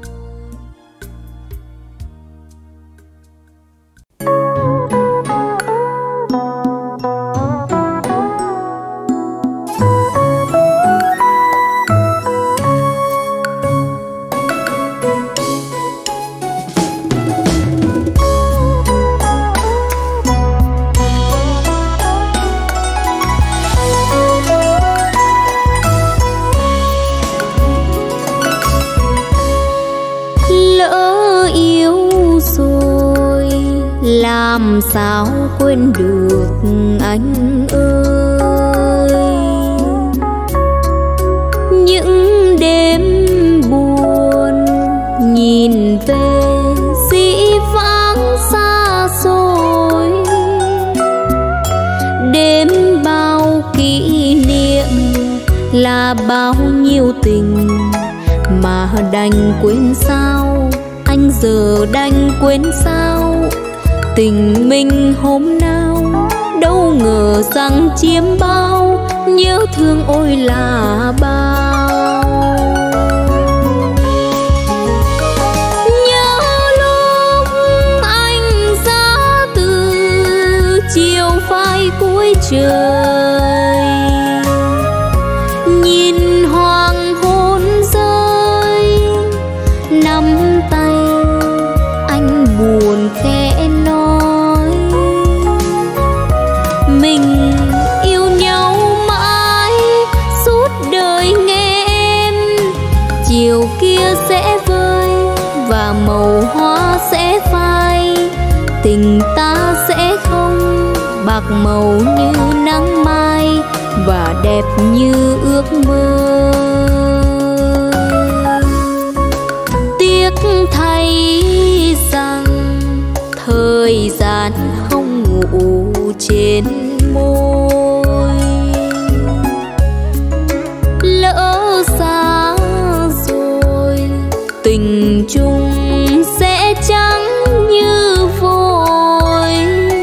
Làm sao quên được anh ơi, những đêm buồn nhìn về dĩ vãng xa xôi, đêm bao kỷ niệm là bao nhiêu tình mà đành quên sao, anh giờ đành quên sao. Tình mình hôm nào đâu ngờ rằng chiếm bao, nhớ thương ôi là bao. Nhớ lúc anh ra từ chiều phai cuối trời, nhìn hoàng hôn rơi, nắm tay anh buồn khẽ nói, mình yêu nhau mãi suốt đời nghe em. Chiều kia sẽ vơi và màu hoa sẽ phai, tình ta sẽ không bạc màu như nắng mai và đẹp như ước mơ. Tiếc thay rằng thời gian không ngủ trên môi, lỡ xa rồi tình chung sẽ trắng như vôi.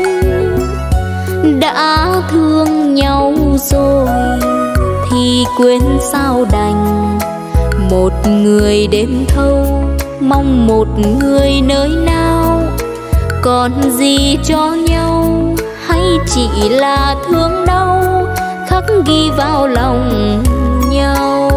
Đã thương nhau rồi thì quên sao đành, một người đêm thâu mong một người nơi nào, còn gì cho nhau hay chỉ là thương đau khắc ghi vào lòng nhau.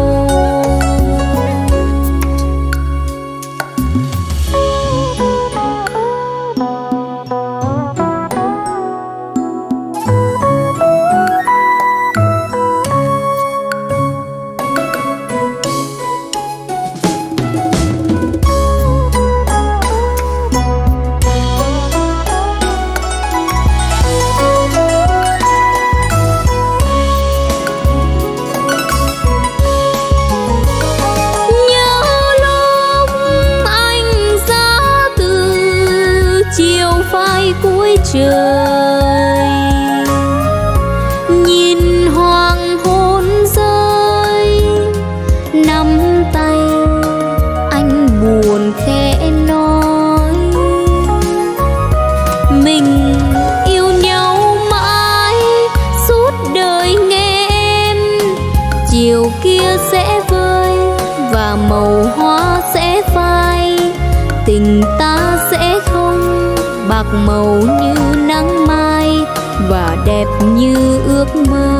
bạc màu như nắng mai và đẹp như ước mơ.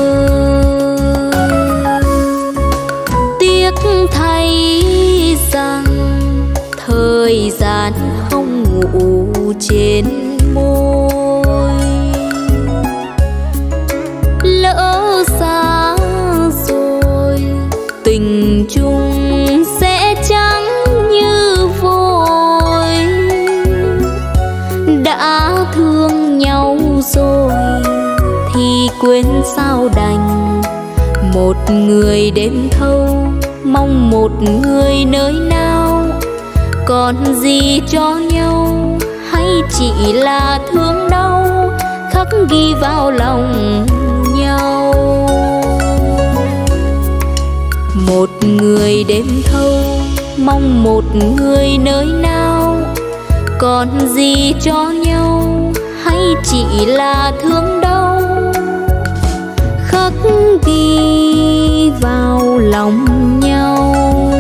Tiếc thay rằng thời gian không ngủ trên môi, lỡ xa rồi tình chung sẽ trắng như vôi. Đã thương nhau rồi thì quên sao đành, một người đêm thâu mong một người nơi nào. Còn gì cho nhau hay chỉ là thương đau khắc ghi vào lòng nhau. Một người đêm thâu mong một người nơi nào. Còn gì cho nhau hay chỉ là thương đau khắc ghi vào lòng nhau.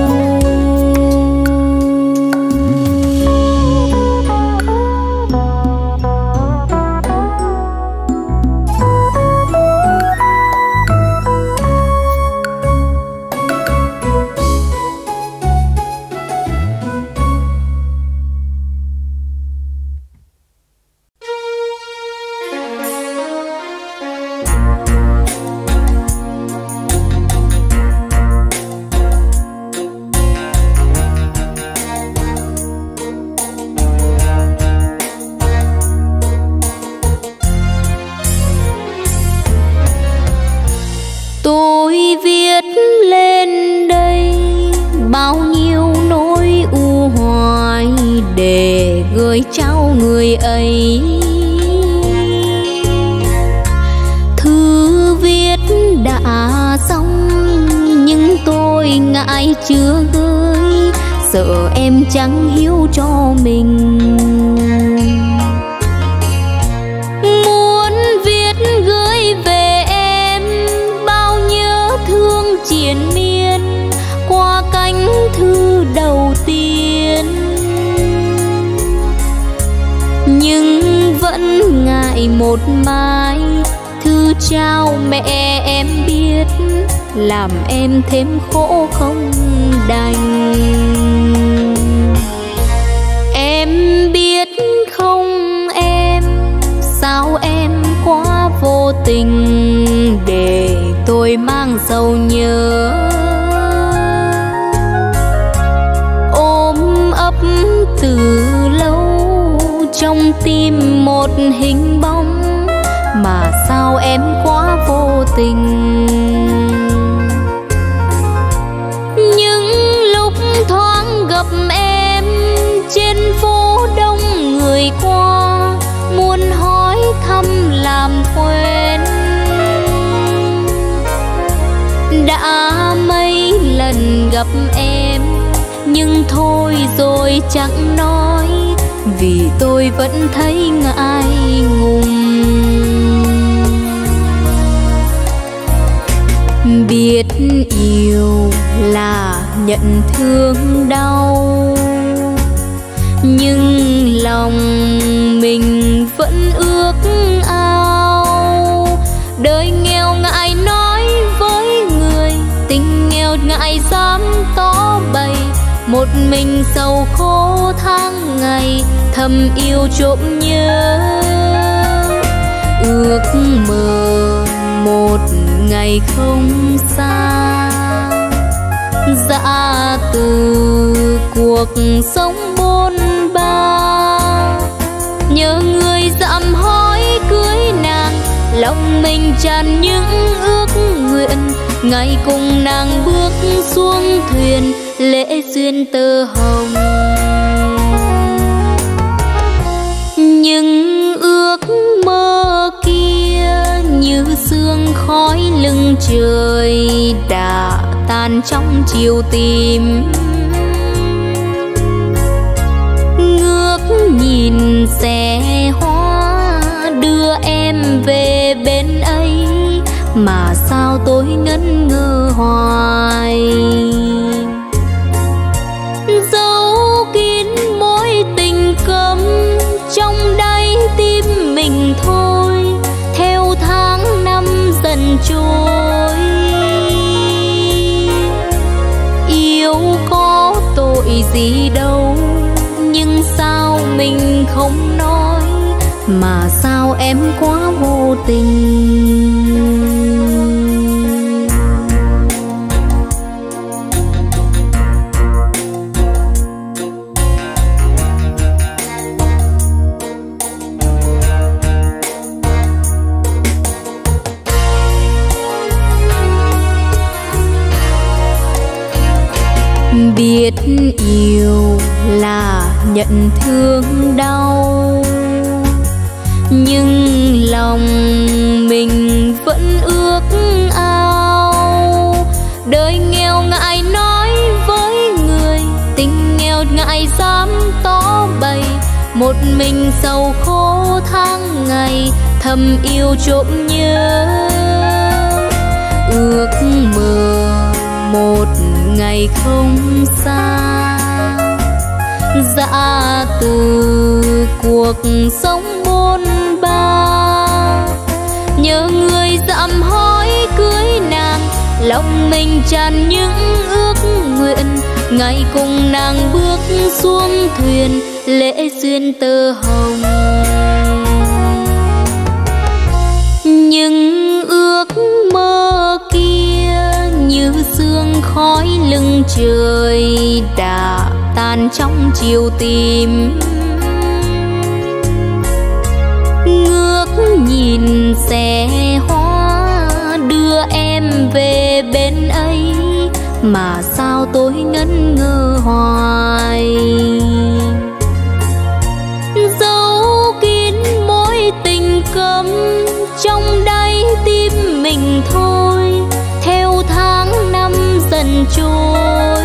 Để gửi trao người ấy. Thư viết đã xong nhưng tôi ngại chưa gửi, sợ em chẳng hiểu cho mình. Muốn viết gửi về em bao nhớ thương triền miên qua cánh thư đầu tiên, nhưng vẫn ngại một mai thư trao mẹ em biết, làm em thêm khổ không đành. Em biết không em, sao em quá vô tình để tôi mang sầu nhớ. Ôm ấp từ lâu trong tim một hình bóng, mà sao em quá vô tình. Những lúc thoáng gặp em trên phố đông người qua, muốn hỏi thăm làm quen. Đã mấy lần gặp em nhưng thôi rồi chẳng nói, vì tôi vẫn thấy ngại ngùng. Biết yêu là nhận thương đau, nhưng lòng mình vẫn ước ao. Đời nghèo ngại nói với người, tình nghèo ngại dám tỏ bày. Một mình sầu khổ tháng ngày, thầm yêu trộm nhớ. Ước mơ một ngày không xa, dã từ cuộc sống bôn ba. Nhớ người dặm hỏi cưới nàng, lòng mình tràn những ước nguyện. Ngày cùng nàng bước xuống thuyền, lễ duyên tơ hồng. Nhưng ước mơ kia như sương khói lưng trời, đã tan trong chiều tìm. Ngước nhìn xe hoa đưa em về bên ấy, mà sao tôi ngẩn ngơ hoài. Dấu kín mối tình câm trong mình thôi, theo tháng năm dần trôi. Yêu có tội gì đâu, nhưng sao mình không nói, mà sao em quá vô tình. Biết yêu là nhận thương đau, nhưng lòng mình vẫn ước ao. Đời nghèo ngại nói với người, tình nghèo ngại dám tỏ bày. Một mình sầu khổ tháng ngày, thầm yêu trộm nhớ. Ước mơ một ngày không xa, dã từ cuộc sống bôn ba. Nhớ người dặm hỏi cưới nàng, lòng mình tràn những ước nguyện. Ngày cùng nàng bước xuống thuyền, lễ duyên tơ hồng. Nhưng ước mơ kia như sương khói lưng trời, đã tan trong chiều tìm. Ngước nhìn xe hoa đưa em về bên ấy, mà sao tôi ngẩn ngơ hoài. Dấu kín mối tình cấm trong đáy tim mình thôi, theo tháng năm dần trôi.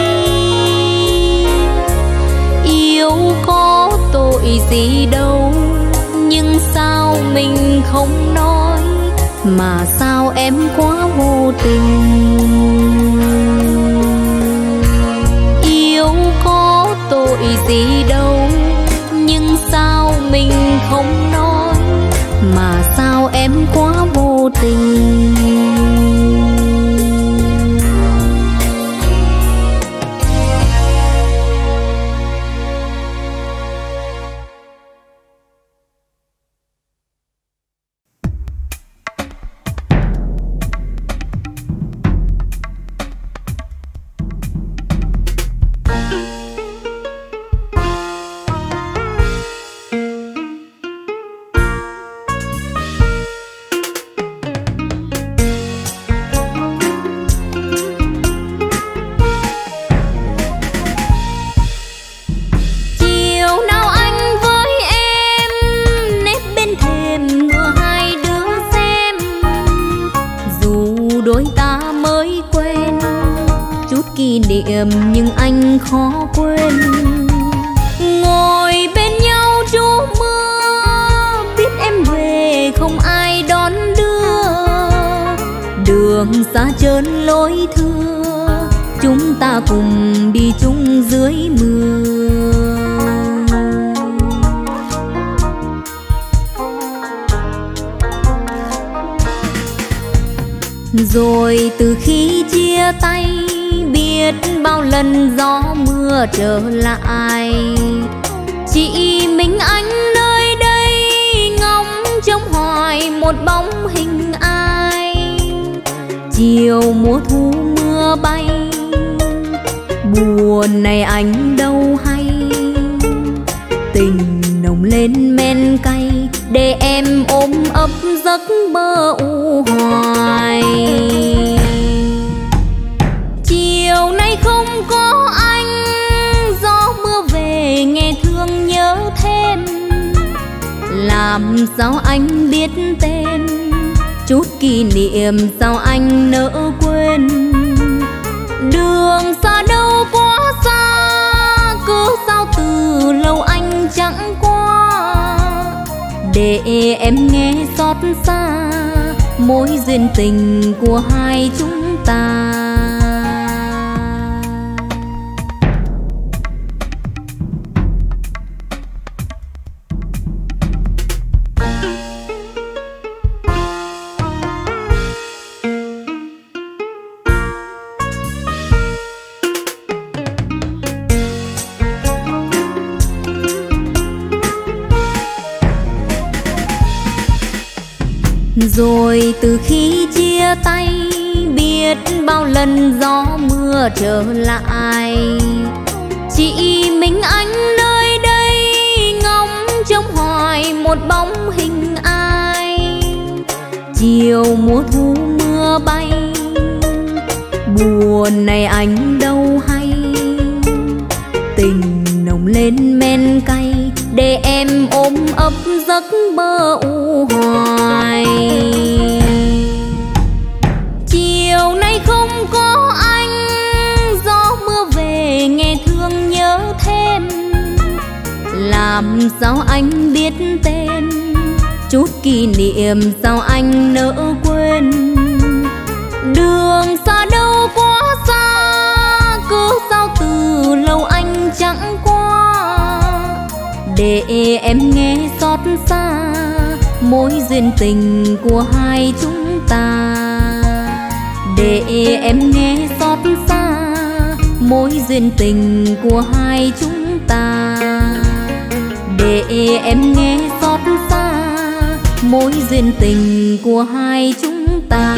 Yêu có tội gì đâu, nhưng sao mình không nói, mà sao em quá vô tình. Yêu có tội gì đâu, nhưng sao mình không nói, mà sao em quá vô tình. Nhưng anh khó quên. Ngồi bên nhau trú mưa, biết em về không ai đón đưa. Đường xa trơn lối thưa, chúng ta cùng đi chung dưới mưa. Rồi từ khi chia tay, biết bao lần gió mưa trở lại, chỉ mình anh nơi đây ngóng trông hoài một bóng hình ai. Chiều mùa thu mưa bay, buồn này anh đâu hay. Tình nồng lên men cay, để em ôm ấp giấc mơ u hoài. Chiều nay không có anh, gió mưa về nghe thương nhớ thêm. Làm sao anh biết tên, chút kỷ niệm sao anh nỡ quên. Đường xa đâu quá xa, cứ sao từ lâu anh chẳng qua. Để em nghe xót xa mối duyên tình của hai chúng ta. Rồi từ khi chia tay biết bao lần gió mưa trở lại, chỉ mình anh nơi đây ngóng trông hoài một bóng hình ai. Chiều mùa thu mưa bay, buồn này anh đâu hay, tình nồng lên men cay để em ôm ấp giấc mơ u hoài. Chiều nay không có anh, gió mưa về nghe thương nhớ thêm. Làm sao anh biết tên, chút kỷ niệm sao anh nỡ quên. Đường xa đâu quá xa, cứ sao từ lâu anh chẳng qua. Để em nghe xót xa mối duyên tình của hai chúng ta. Để em nghe xót xa mối duyên tình của hai chúng ta. Để em nghe xót xa mối duyên tình của hai chúng ta.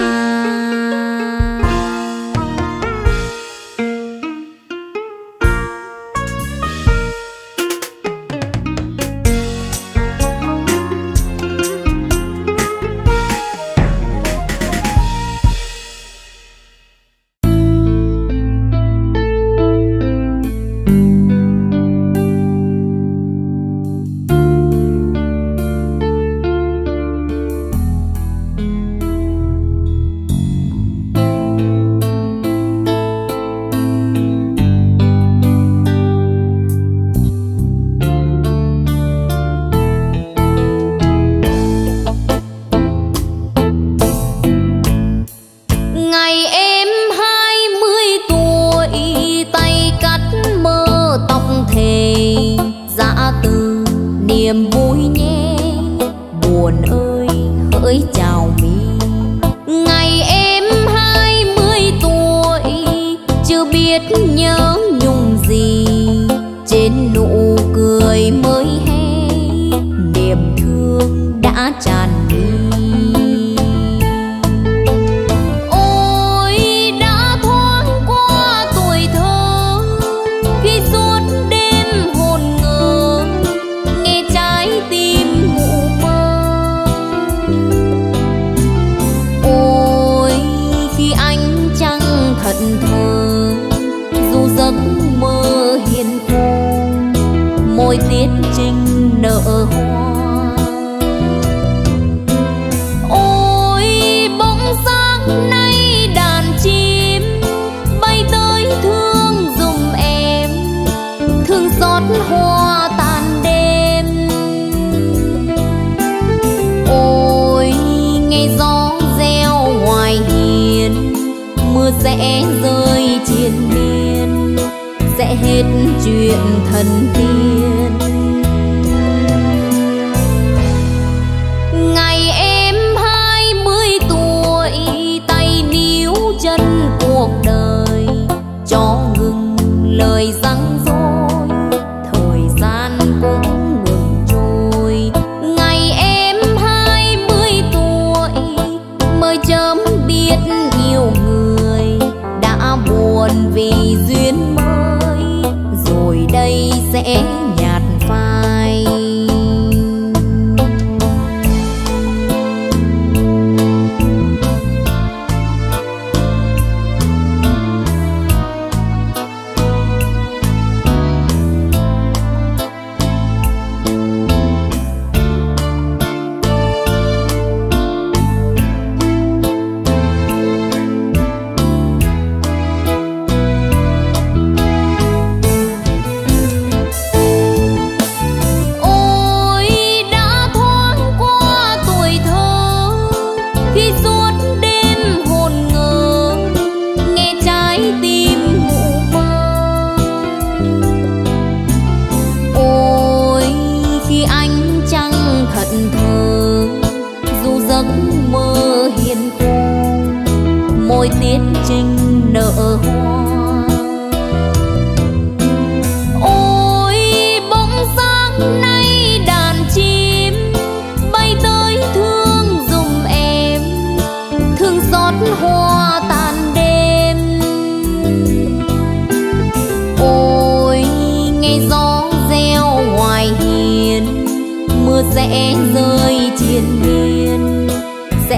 Nay đàn chim bay tới thương dùm em.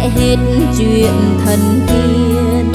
sẽ hết chuyện thần tiên.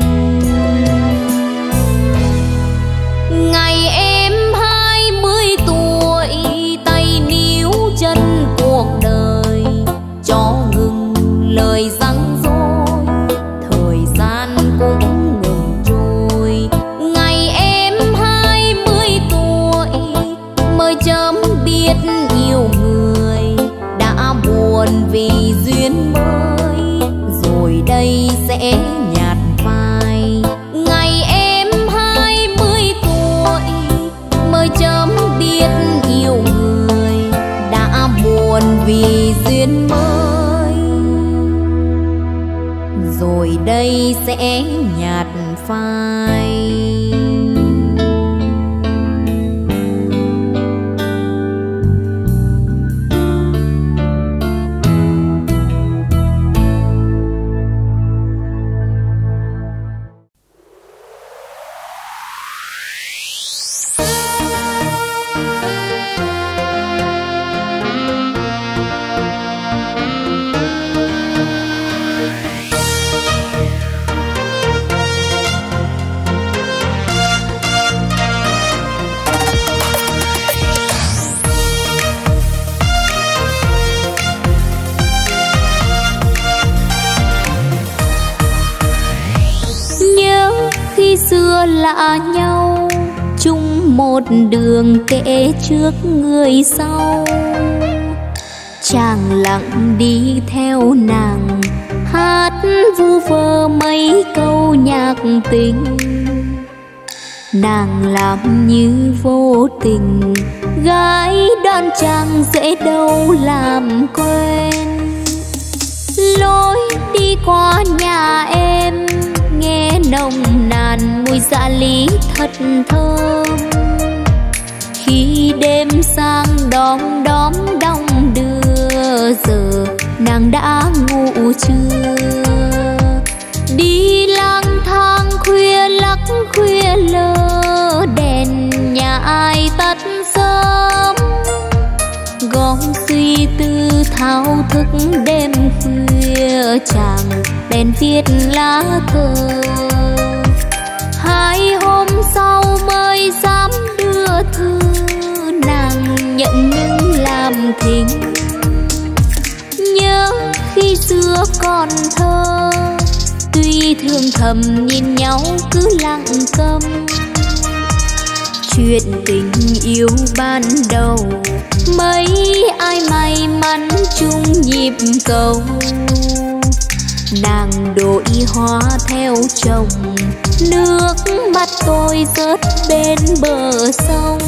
Ngày em 20 tuổi, tay níu chân cuộc đời, cho ngừng lời răng rối, thời gian cũng ngừng trôi. Ngày em 20 tuổi mới chớm biết yêu người, đã buồn vì duyên mới, rồi đây sẽ nhạt phai. Ngày em 20 tuổi mới chớm biết yêu người, đã buồn vì duyên mới, rồi đây sẽ nhạt phai. Xưa lạ nhau, chung một đường kẻ trước người sau. Chàng lặng đi theo nàng, hát vu vơ mấy câu nhạc tình. Nàng làm như vô tình, gái đoan chàng dễ đâu làm quen. Lối đi qua nhà em, nghe nồng nàn mùi dạ lý thật thơm. Khi đêm sang đom đóm đong đưa, giờ nàng đã ngủ chưa? Đi lang thang khuya lắc khuya lơ, đèn nhà ai tắt sớm. Gom suy tư thao thức đêm khuya, chàng bèn viết lá thơ. 2 hôm sau mới dám đưa thư, nàng nhận nhưng làm thinh. Nhớ khi xưa còn thơ, tuy thương thầm nhìn nhau cứ lặng câm. Chuyện tình yêu ban đầu, mấy ai may mắn chung nhịp cầu. Nàng đổi hoa theo chồng, nước mắt tôi rớt bên bờ sông.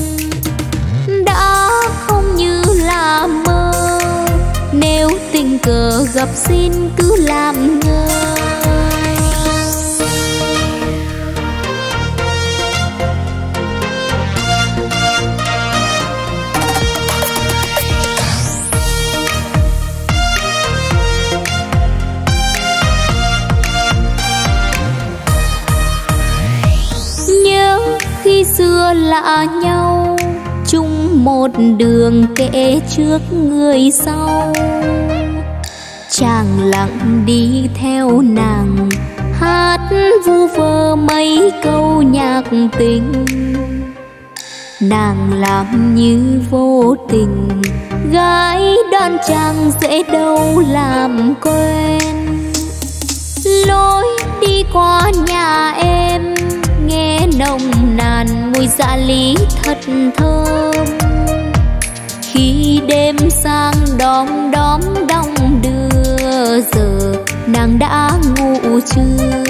Đã không như là mơ, nếu tình cờ gặp xin cứ làm ngơ. Khi xưa lạ nhau, chung một đường kẻ trước người sau. Chàng lặng đi theo nàng, hát vu vơ mấy câu nhạc tình. Nàng làm như vô tình, gái đoan chàng dễ đâu làm quen. Lối đi qua nhà em, nghe nồng nàn mùi dạ lý thật thơm. Khi đêm sang đom đóm đong đưa, giờ nàng đã ngủ chưa?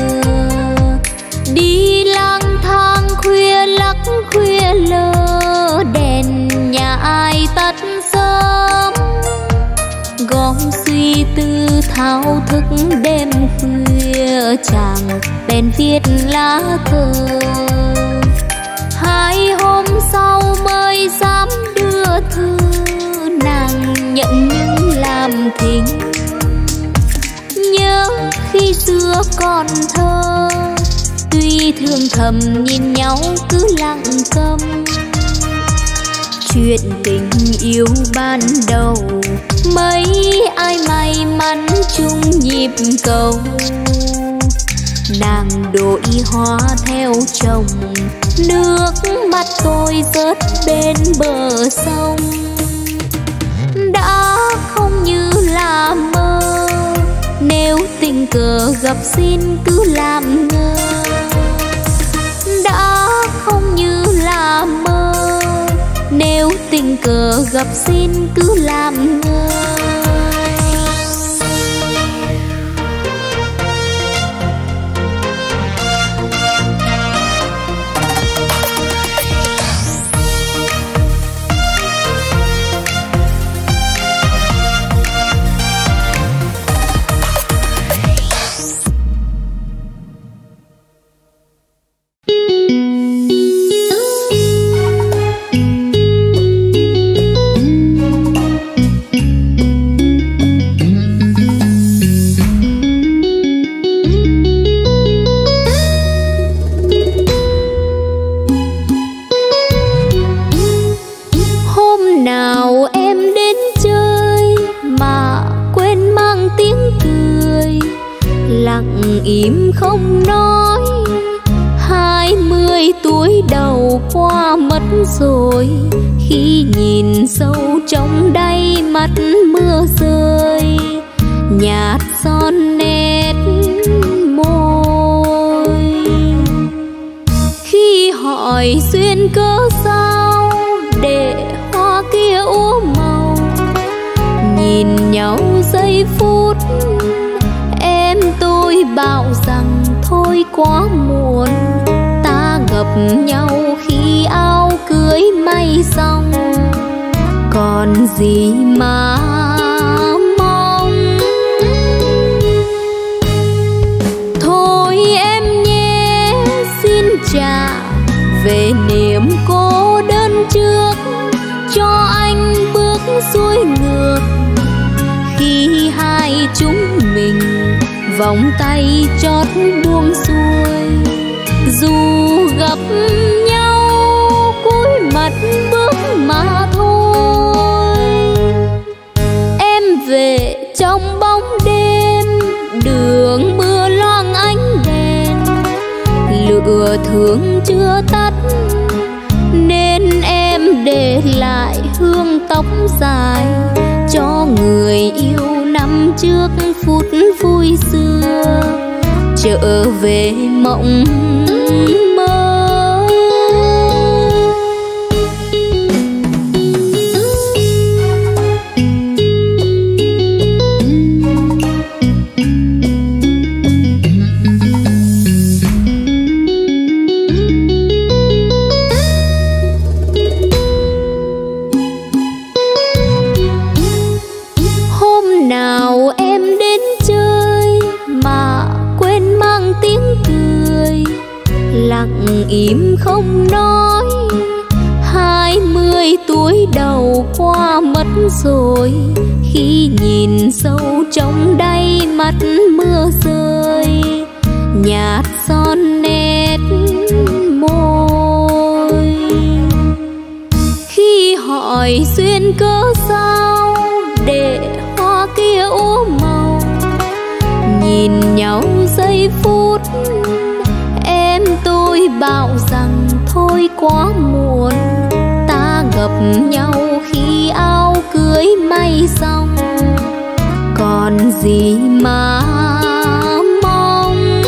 Đi lang thang khuya lắc khuya lơ, đèn nhà ai tắt sớm. Gom suy tư thao thức đêm khuya, chàng bèn viết lá thơ. 2 hôm sau mới dám đưa thư, nàng nhận nhưng làm thinh. Nhớ khi xưa còn thơ, tuy thương thầm nhìn nhau cứ lặng câm. chuyện tình yêu ban đầu, mấy ai may mắn chung nhịp cầu. Nàng đổi hoa theo chồng, nước mắt tôi rớt bên bờ sông. Đã không như là mơ, nếu tình cờ gặp xin cứ làm ngơ. Đã không như là mơ, nếu tình cờ gặp xin cứ làm ngơ. Im không nói, 20 tuổi đầu qua mất rồi. Khi nhìn sâu trong đáy mắt mưa rơi, nhạt son nét môi. Khi hỏi duyên cớ sao để hoa kia úa màu, nhìn nhau giây phút tôi bảo rằng thôi quá muộn. Ta gặp nhau khi áo cưới may xong, còn gì mà mong. Thôi em nhé, xin trả về niềm cô đơn trước, cho anh bước xuôi ngược. Khi hai chúng mình vòng tay chót buông xuôi, dù gặp nhau cúi mặt bước mà thôi. Em về trong bóng đêm, đường mưa loang ánh đèn, lửa thương chưa tắt nên em để lại hương tóc dài cho người yêu năm trước phút vui xưa trở về mộng mơ. Im không nói, 20 tuổi đầu qua mất rồi. Khi nhìn sâu trong đáy mắt mưa rơi, nhạt son nét môi. Khi hỏi duyên cớ sao để hoa kia úa màu, nhìn nhau giây phút tôi bảo rằng thôi quá muộn. Ta gặp nhau khi áo cưới may xong, còn gì mà mong.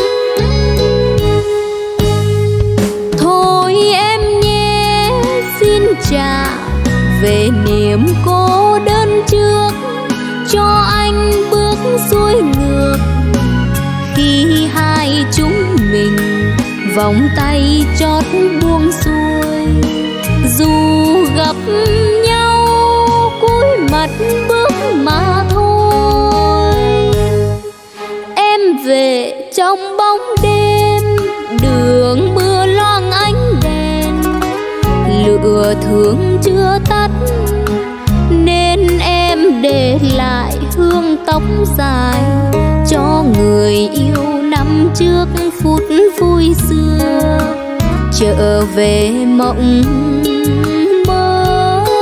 Thôi em nhé, xin trả về niềm cô đơn trước, cho anh bước xuôi ngược. Khi hai chúng mình vòng tay chót buông xuôi, dù gặp nhau cúi mặt bước mà thôi. Em về trong bóng đêm, đường mưa loang ánh đèn, lửa thương chưa tắt nên em để lại hương tóc dài cho người yêu năm trước phút vui xưa trở về mộng mơ.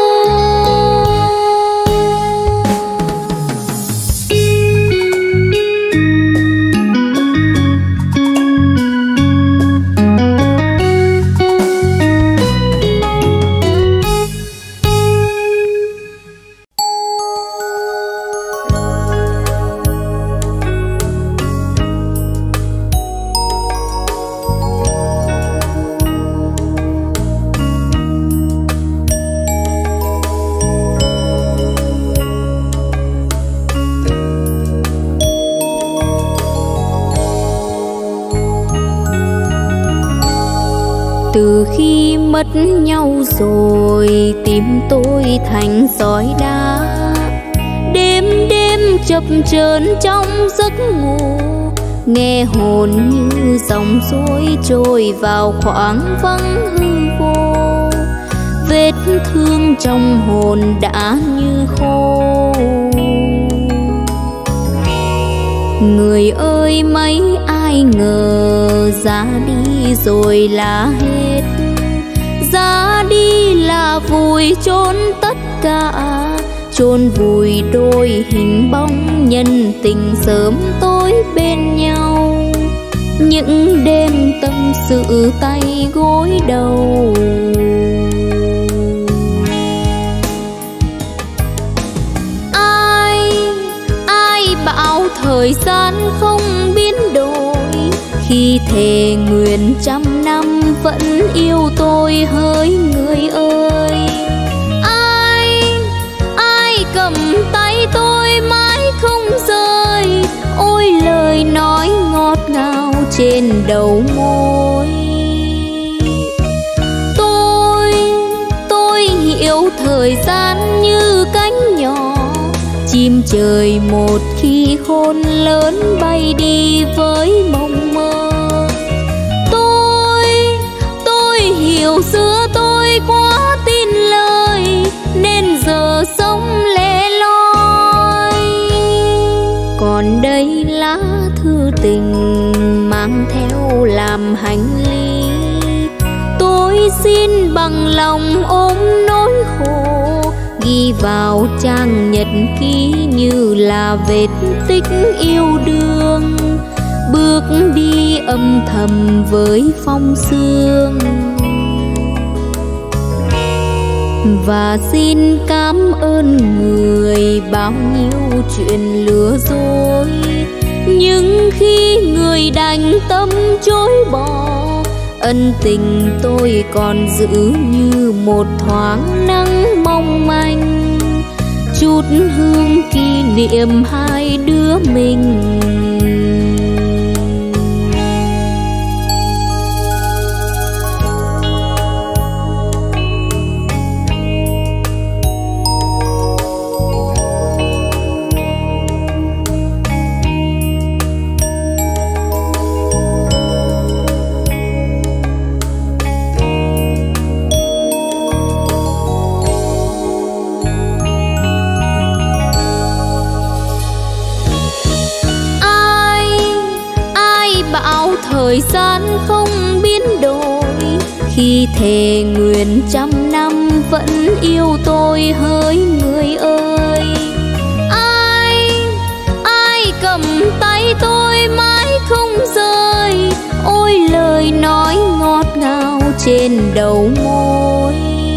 mất nhau rồi, tim tôi thành sỏi đá. Đêm đêm chập chờn trong giấc ngủ, nghe hồn như dòng suối trôi vào khoảng vắng hư vô. Vết thương trong hồn đã như khô. Người ơi mấy ai ngờ ra đi rồi là hết, ra đi là vùi chôn tất cả, chôn vùi đôi hình bóng nhân tình sớm tối bên nhau. Những đêm tâm sự tay gối đầu, ai bảo thời gian không biến đổi, khi thề nguyện trăm năm vẫn yêu tôi hỡi người ơi. Ai cầm tay tôi mãi không rời, ôi lời nói ngọt ngào trên đầu môi. Tôi hiểu thời gian như cánh nhỏ, chim trời một khi khôn lớn bay đi với mộng mơ. Tôi hiểu xưa tôi quá tin lời, nên giờ sống lẻ loi. Còn đây lá thư tình mang theo làm hành lý, tôi xin bằng lòng ôm nỗi khổ, ghi vào trang nhật ký như là vết tích yêu đương, bước đi âm thầm với phong sương. Và xin cảm ơn người bao nhiêu chuyện lừa dối, nhưng khi người đành tâm chối bỏ, ân tình tôi còn giữ như một thoáng nắng mong manh, chút hương kỷ niệm hai đứa mình. Thời gian không biến đổi, khi thề nguyện trăm năm vẫn yêu tôi hỡi người ơi. Ai cầm tay tôi mãi không rời, ôi lời nói ngọt ngào trên đầu môi.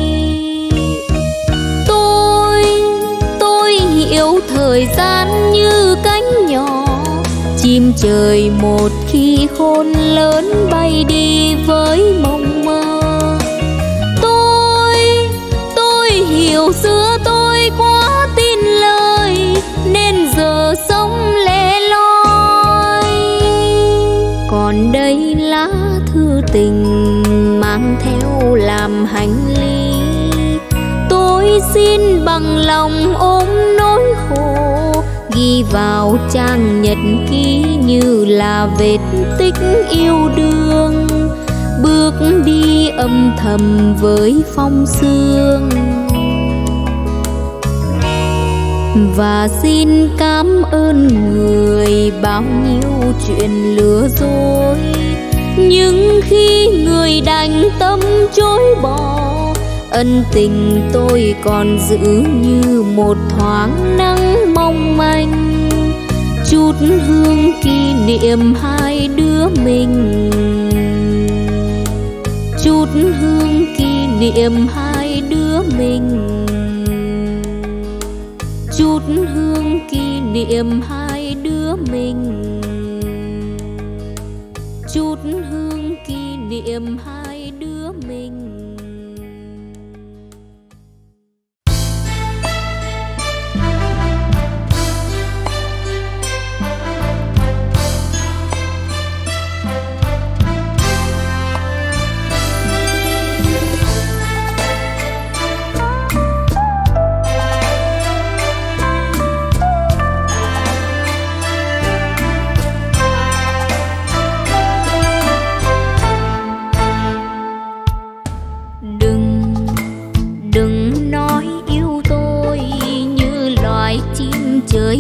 Tôi hiểu thời gian như cánh nhỏ, chim trời một khi khôn lớn bay đi với mộng mơ. Tôi hiểu xưa tôi quá tin lời, nên giờ sống lẻ loi. Còn đây lá thư tình mang theo làm hành lý, tôi xin bằng lòng ôm nỗi khổ, ghi vào trang nhật ký như là vết tích yêu đương, bước đi âm thầm với phong sương. Và xin cảm ơn người bao nhiêu chuyện lừa dối, nhưng khi người đành tâm chối bỏ, ân tình tôi còn giữ như một thoáng nắng mong manh, chút hương kỷ niệm hai đứa mình, chút hương kỷ niệm hai đứa mình, chút hương kỷ niệm hai đứa mình, chút hương kỷ niệm hai đứa mình.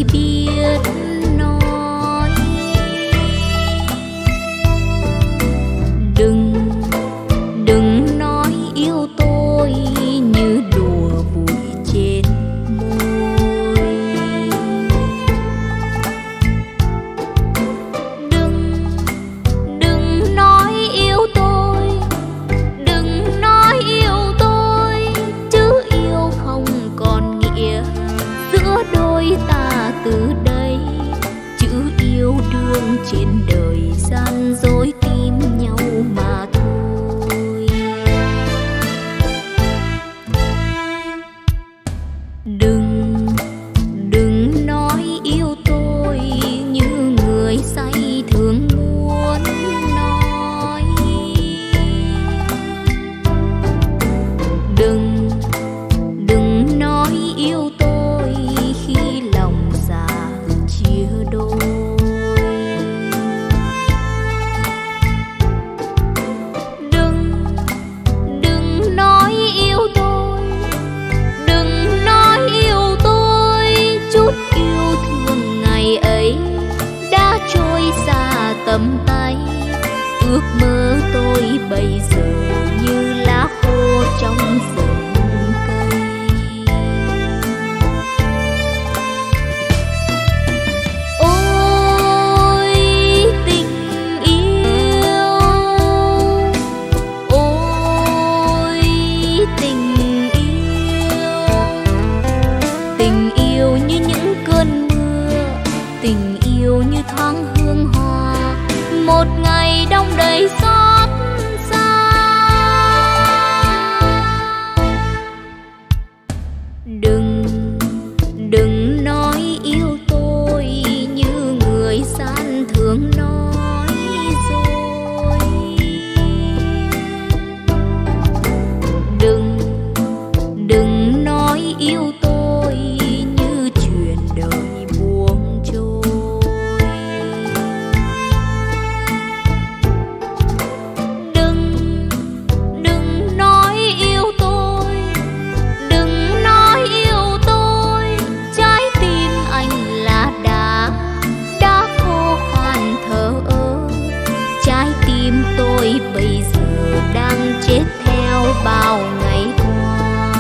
chỉ biết nói. Đừng nói yêu tôi như đùa vui trên môi. Đừng nói yêu tôi, đừng nói yêu tôi, chứ yêu không còn nghĩa giữa đôi ta từ đây. Chữ yêu đương trên đời gian dối tim nhau mà thôi. Đừng nói yêu tôi như người say thường muốn nói. Đừng nói yêu tôi khi lòng già chia đôi. Đừng nói yêu tôi, đừng nói yêu tôi, chút yêu thương ngày ấy đã trôi xa tầm tay. Ước mơ tôi bây giờ như lá khô trong rừng cây. Ôi tình yêu, ôi tình yêu, tình yêu như những cơn mưa, tình yêu như thoáng hương hoa, một ngày đông đầy xót xa. Đừng nói yêu tôi như người gian thường nói rồi. Đừng nói yêu tôi như chuyện đời buông trôi. Đừng nói yêu tôi, đừng nói yêu tôi, trái tim anh là đá khô khan thờ ơ. Trái tim tôi bây giờ đang chết theo bao ngày qua.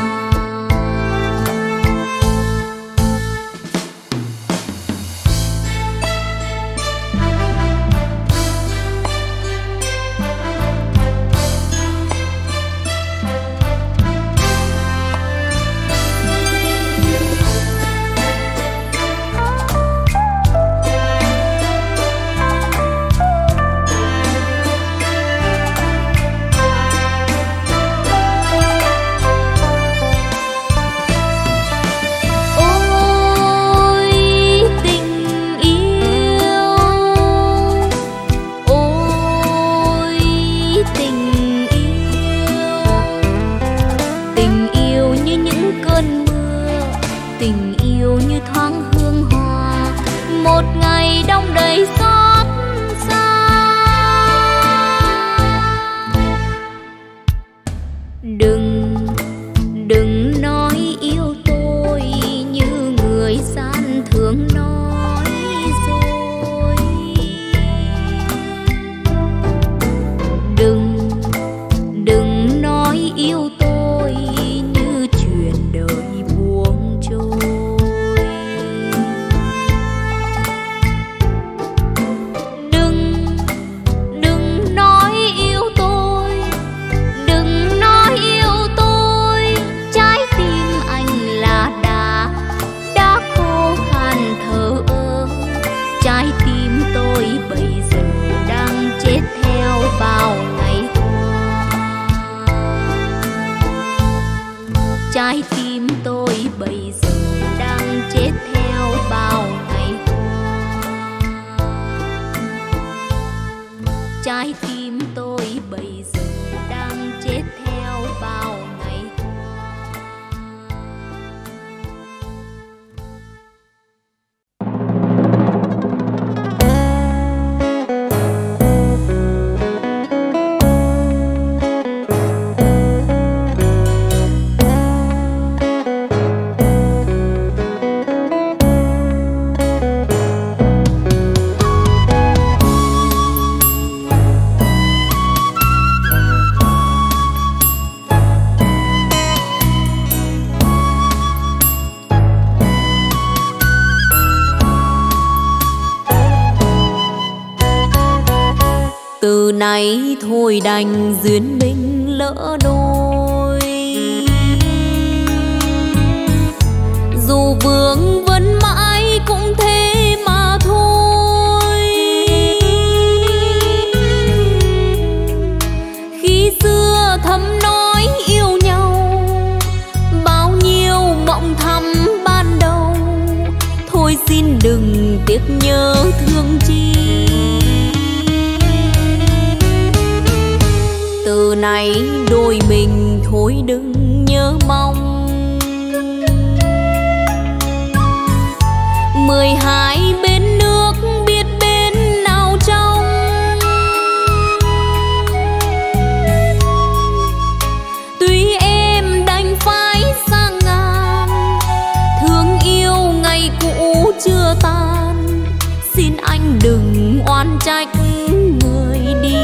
Ôi tình yêu, ôi tình yêu, tình yêu như những cơn mưa, tình yêu như thoáng hương hoa, một ngày đông đầy xót xa. Đừng nói yêu tôi như người gian thường nói rồi. Đừng nói yêu tôi như chuyện đời buông trôi. Đừng nói yêu tôi, đừng nói yêu tôi, trái tim anh là đá khô khan thờ ơ. Trái tim tôi bây giờ đang chết theo bao ngày qua. Trái tim tôi bây giờ đang chết theo bao ngày qua. Trái tim tôi bây giờ đang chết theo bao ngày qua. nay thôi đành duyên mình lỡ đôi, dù vương vấn mãi cũng thế mà thôi. Khi xưa thầm nói yêu nhau, bao nhiêu mộng thầm ban đầu, thôi xin đừng tiếc nhớ thương chi. Từ nay đôi mình thôi đừng nhớ mong, 12 bên nước biết bên nào trong. Tuy em đành phải sang ngàn, thương yêu ngày cũ chưa tan, xin anh đừng oan trách người đi.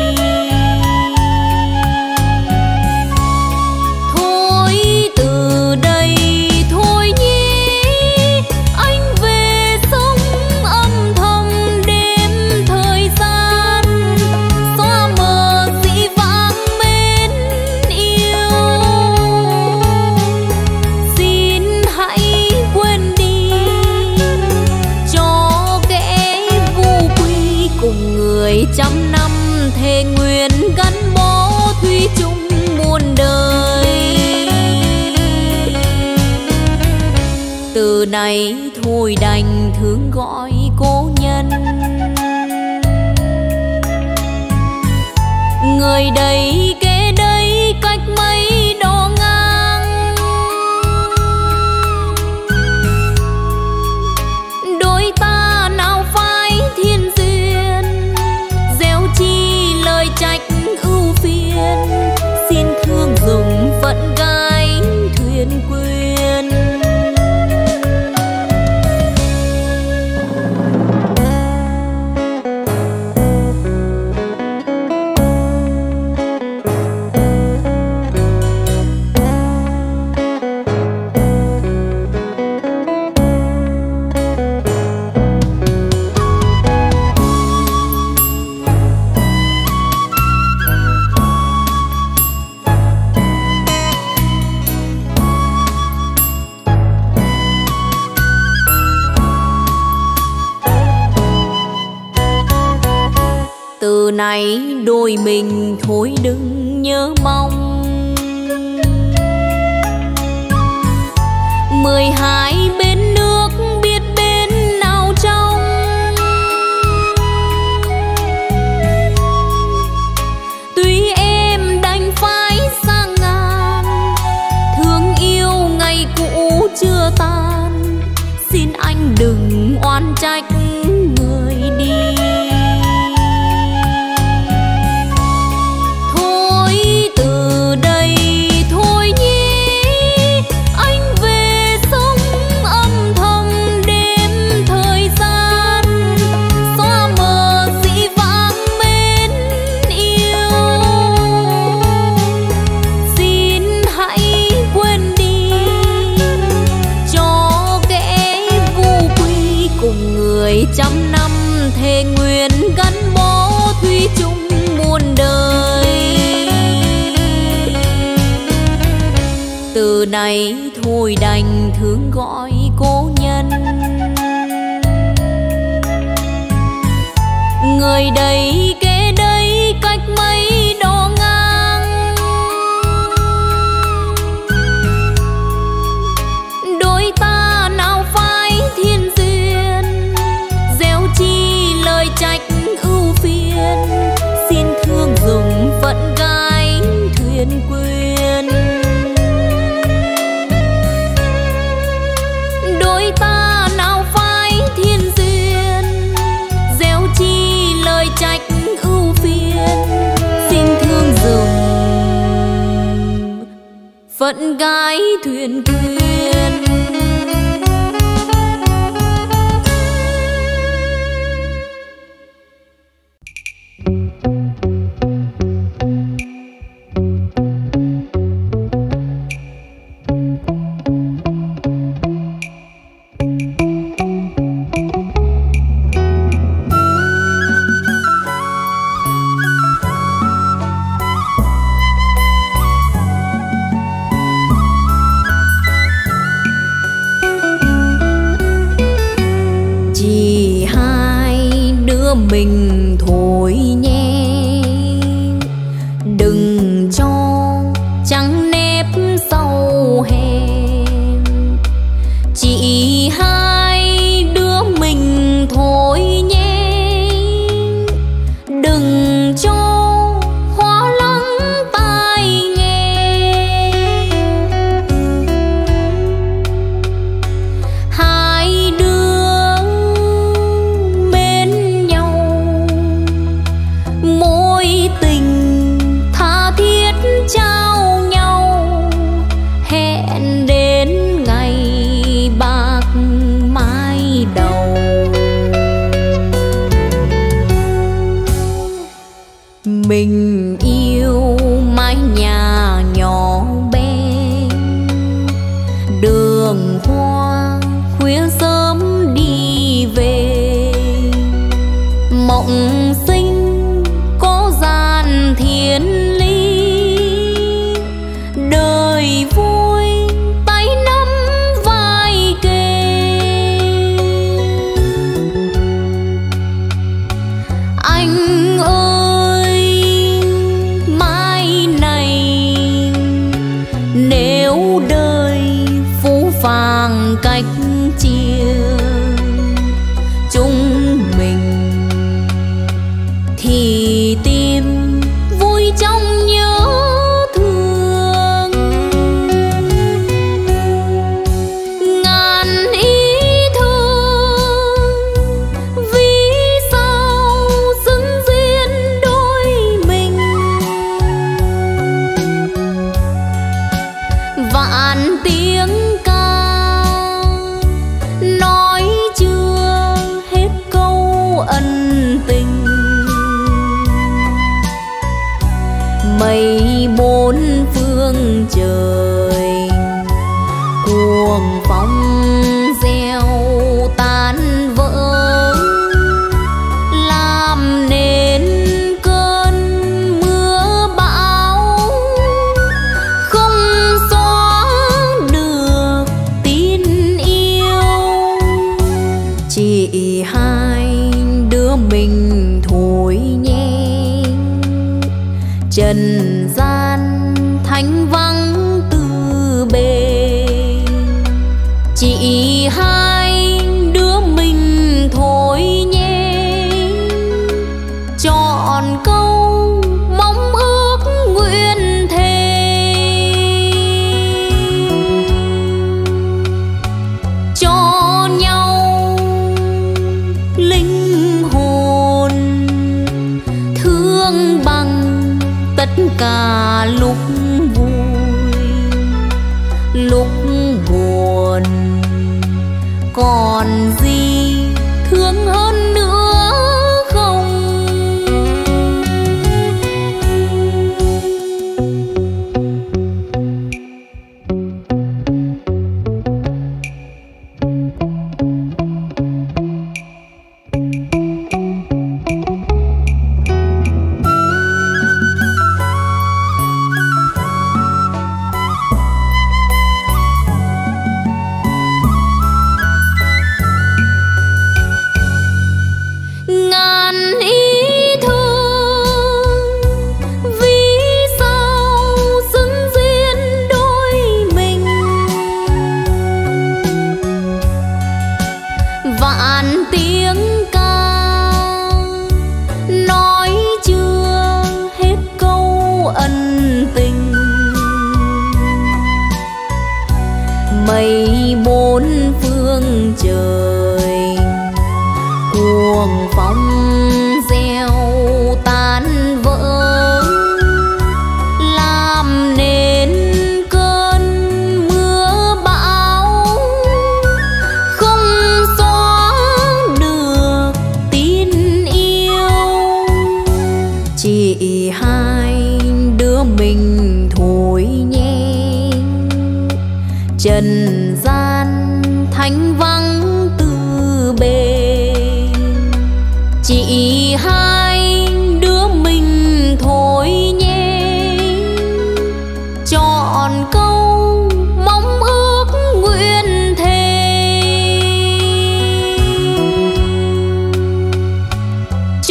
Trăm năm thề nguyện gắn bó thủy chung muôn đời. Từ nay thôi đành thương gọi cố nhân, người đây kế đây cách mấy đo ngang. Đôi ta nào phải thiên duyên, gieo chi lời trách ưu phiền, xin thương dùng phận gái thuyền quyên. Từ nay đôi mình thôi đừng nhớ mong, 12 bên nước biết bên nào trong. Tuy em đành phải sang ngàn, thương yêu ngày cũ chưa tan, xin anh đừng oan trách người đi. Trăm năm thề nguyện gắn bó thủy chung muôn đời. Từ nay thôi đành thương gọi cố nhân, người đây kế đây cách mấy đo ngang. Đôi ta nào phải thiên duyên, gieo chi lời trách ưu phiền, xin thương dùng phận gái thuyền quyên. Đôi ta nào phải thiên duyên, gieo chi lời trách ưu phiền, xin thương dùng phận gái thuyền quyên. mình thôi nhé, đừng cho trắng nếp sau hèm. Chỉ hai đứa mình thôi nhé, đừng cho hoa lắng tai nghe. Hai đứa mến nhau, mối tình tha thiết trao nhau, hẹn đến ngày bạc mái đầu. Mình yêu mái nhà nhỏ bé, đường hoa khuya sớm đi về, mộng sinh có gian thiên lý, đời vui tay nắm vai kề. Anh ơi mai này, nếu đời phũ phàng cách chia chúng mình, thì tim vui trong nhớ thương. Ngàn ý thương vì sao xứng duyên đôi mình, vạn tiếng ca nói chưa hết câu ân tình. Mây bốn phương trời cuồng phong gieo tan vỡ, làm nên cơn mưa bão, không xóa được tin yêu. Chỉ hai đứa mình thôi nhé, trần gian thanh vắng từ bề. Chỉ hai đứa mình thôi nhé, chọn câu mong ước nguyện thề, cho nhau linh hồn thương bằng tất cả lúc vui lúc buồn. Còn gì thương hơn nữa không? Ngàn ý thương vì sao xứng duyên đôi mình, vạn tiếng ca nói chưa hết câu ân tình. Mây bốn phương trời cuồng phong gieo tan vỡ, làm nên cơn mưa bão, không xóa được tin yêu. Chỉ hai đứa mình thôi nhé, trần gian thanh vắng từ bề. Chỉ hai đứa mình thôi nhé, chọn câu mong ước nguyện thề,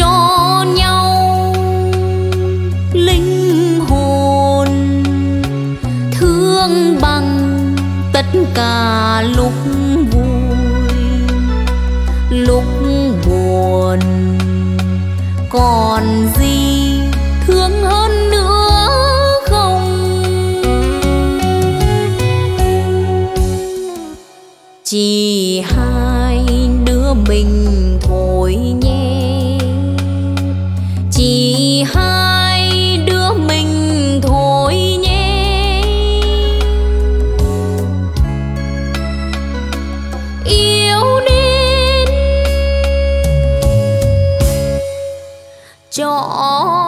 cả lúc vui lúc buồn, còn gì thương hơn nữa không? Chỉ hai đứa mình thôi nhé, chỉ hai đứa mình thôi nhé. Yêu đến cho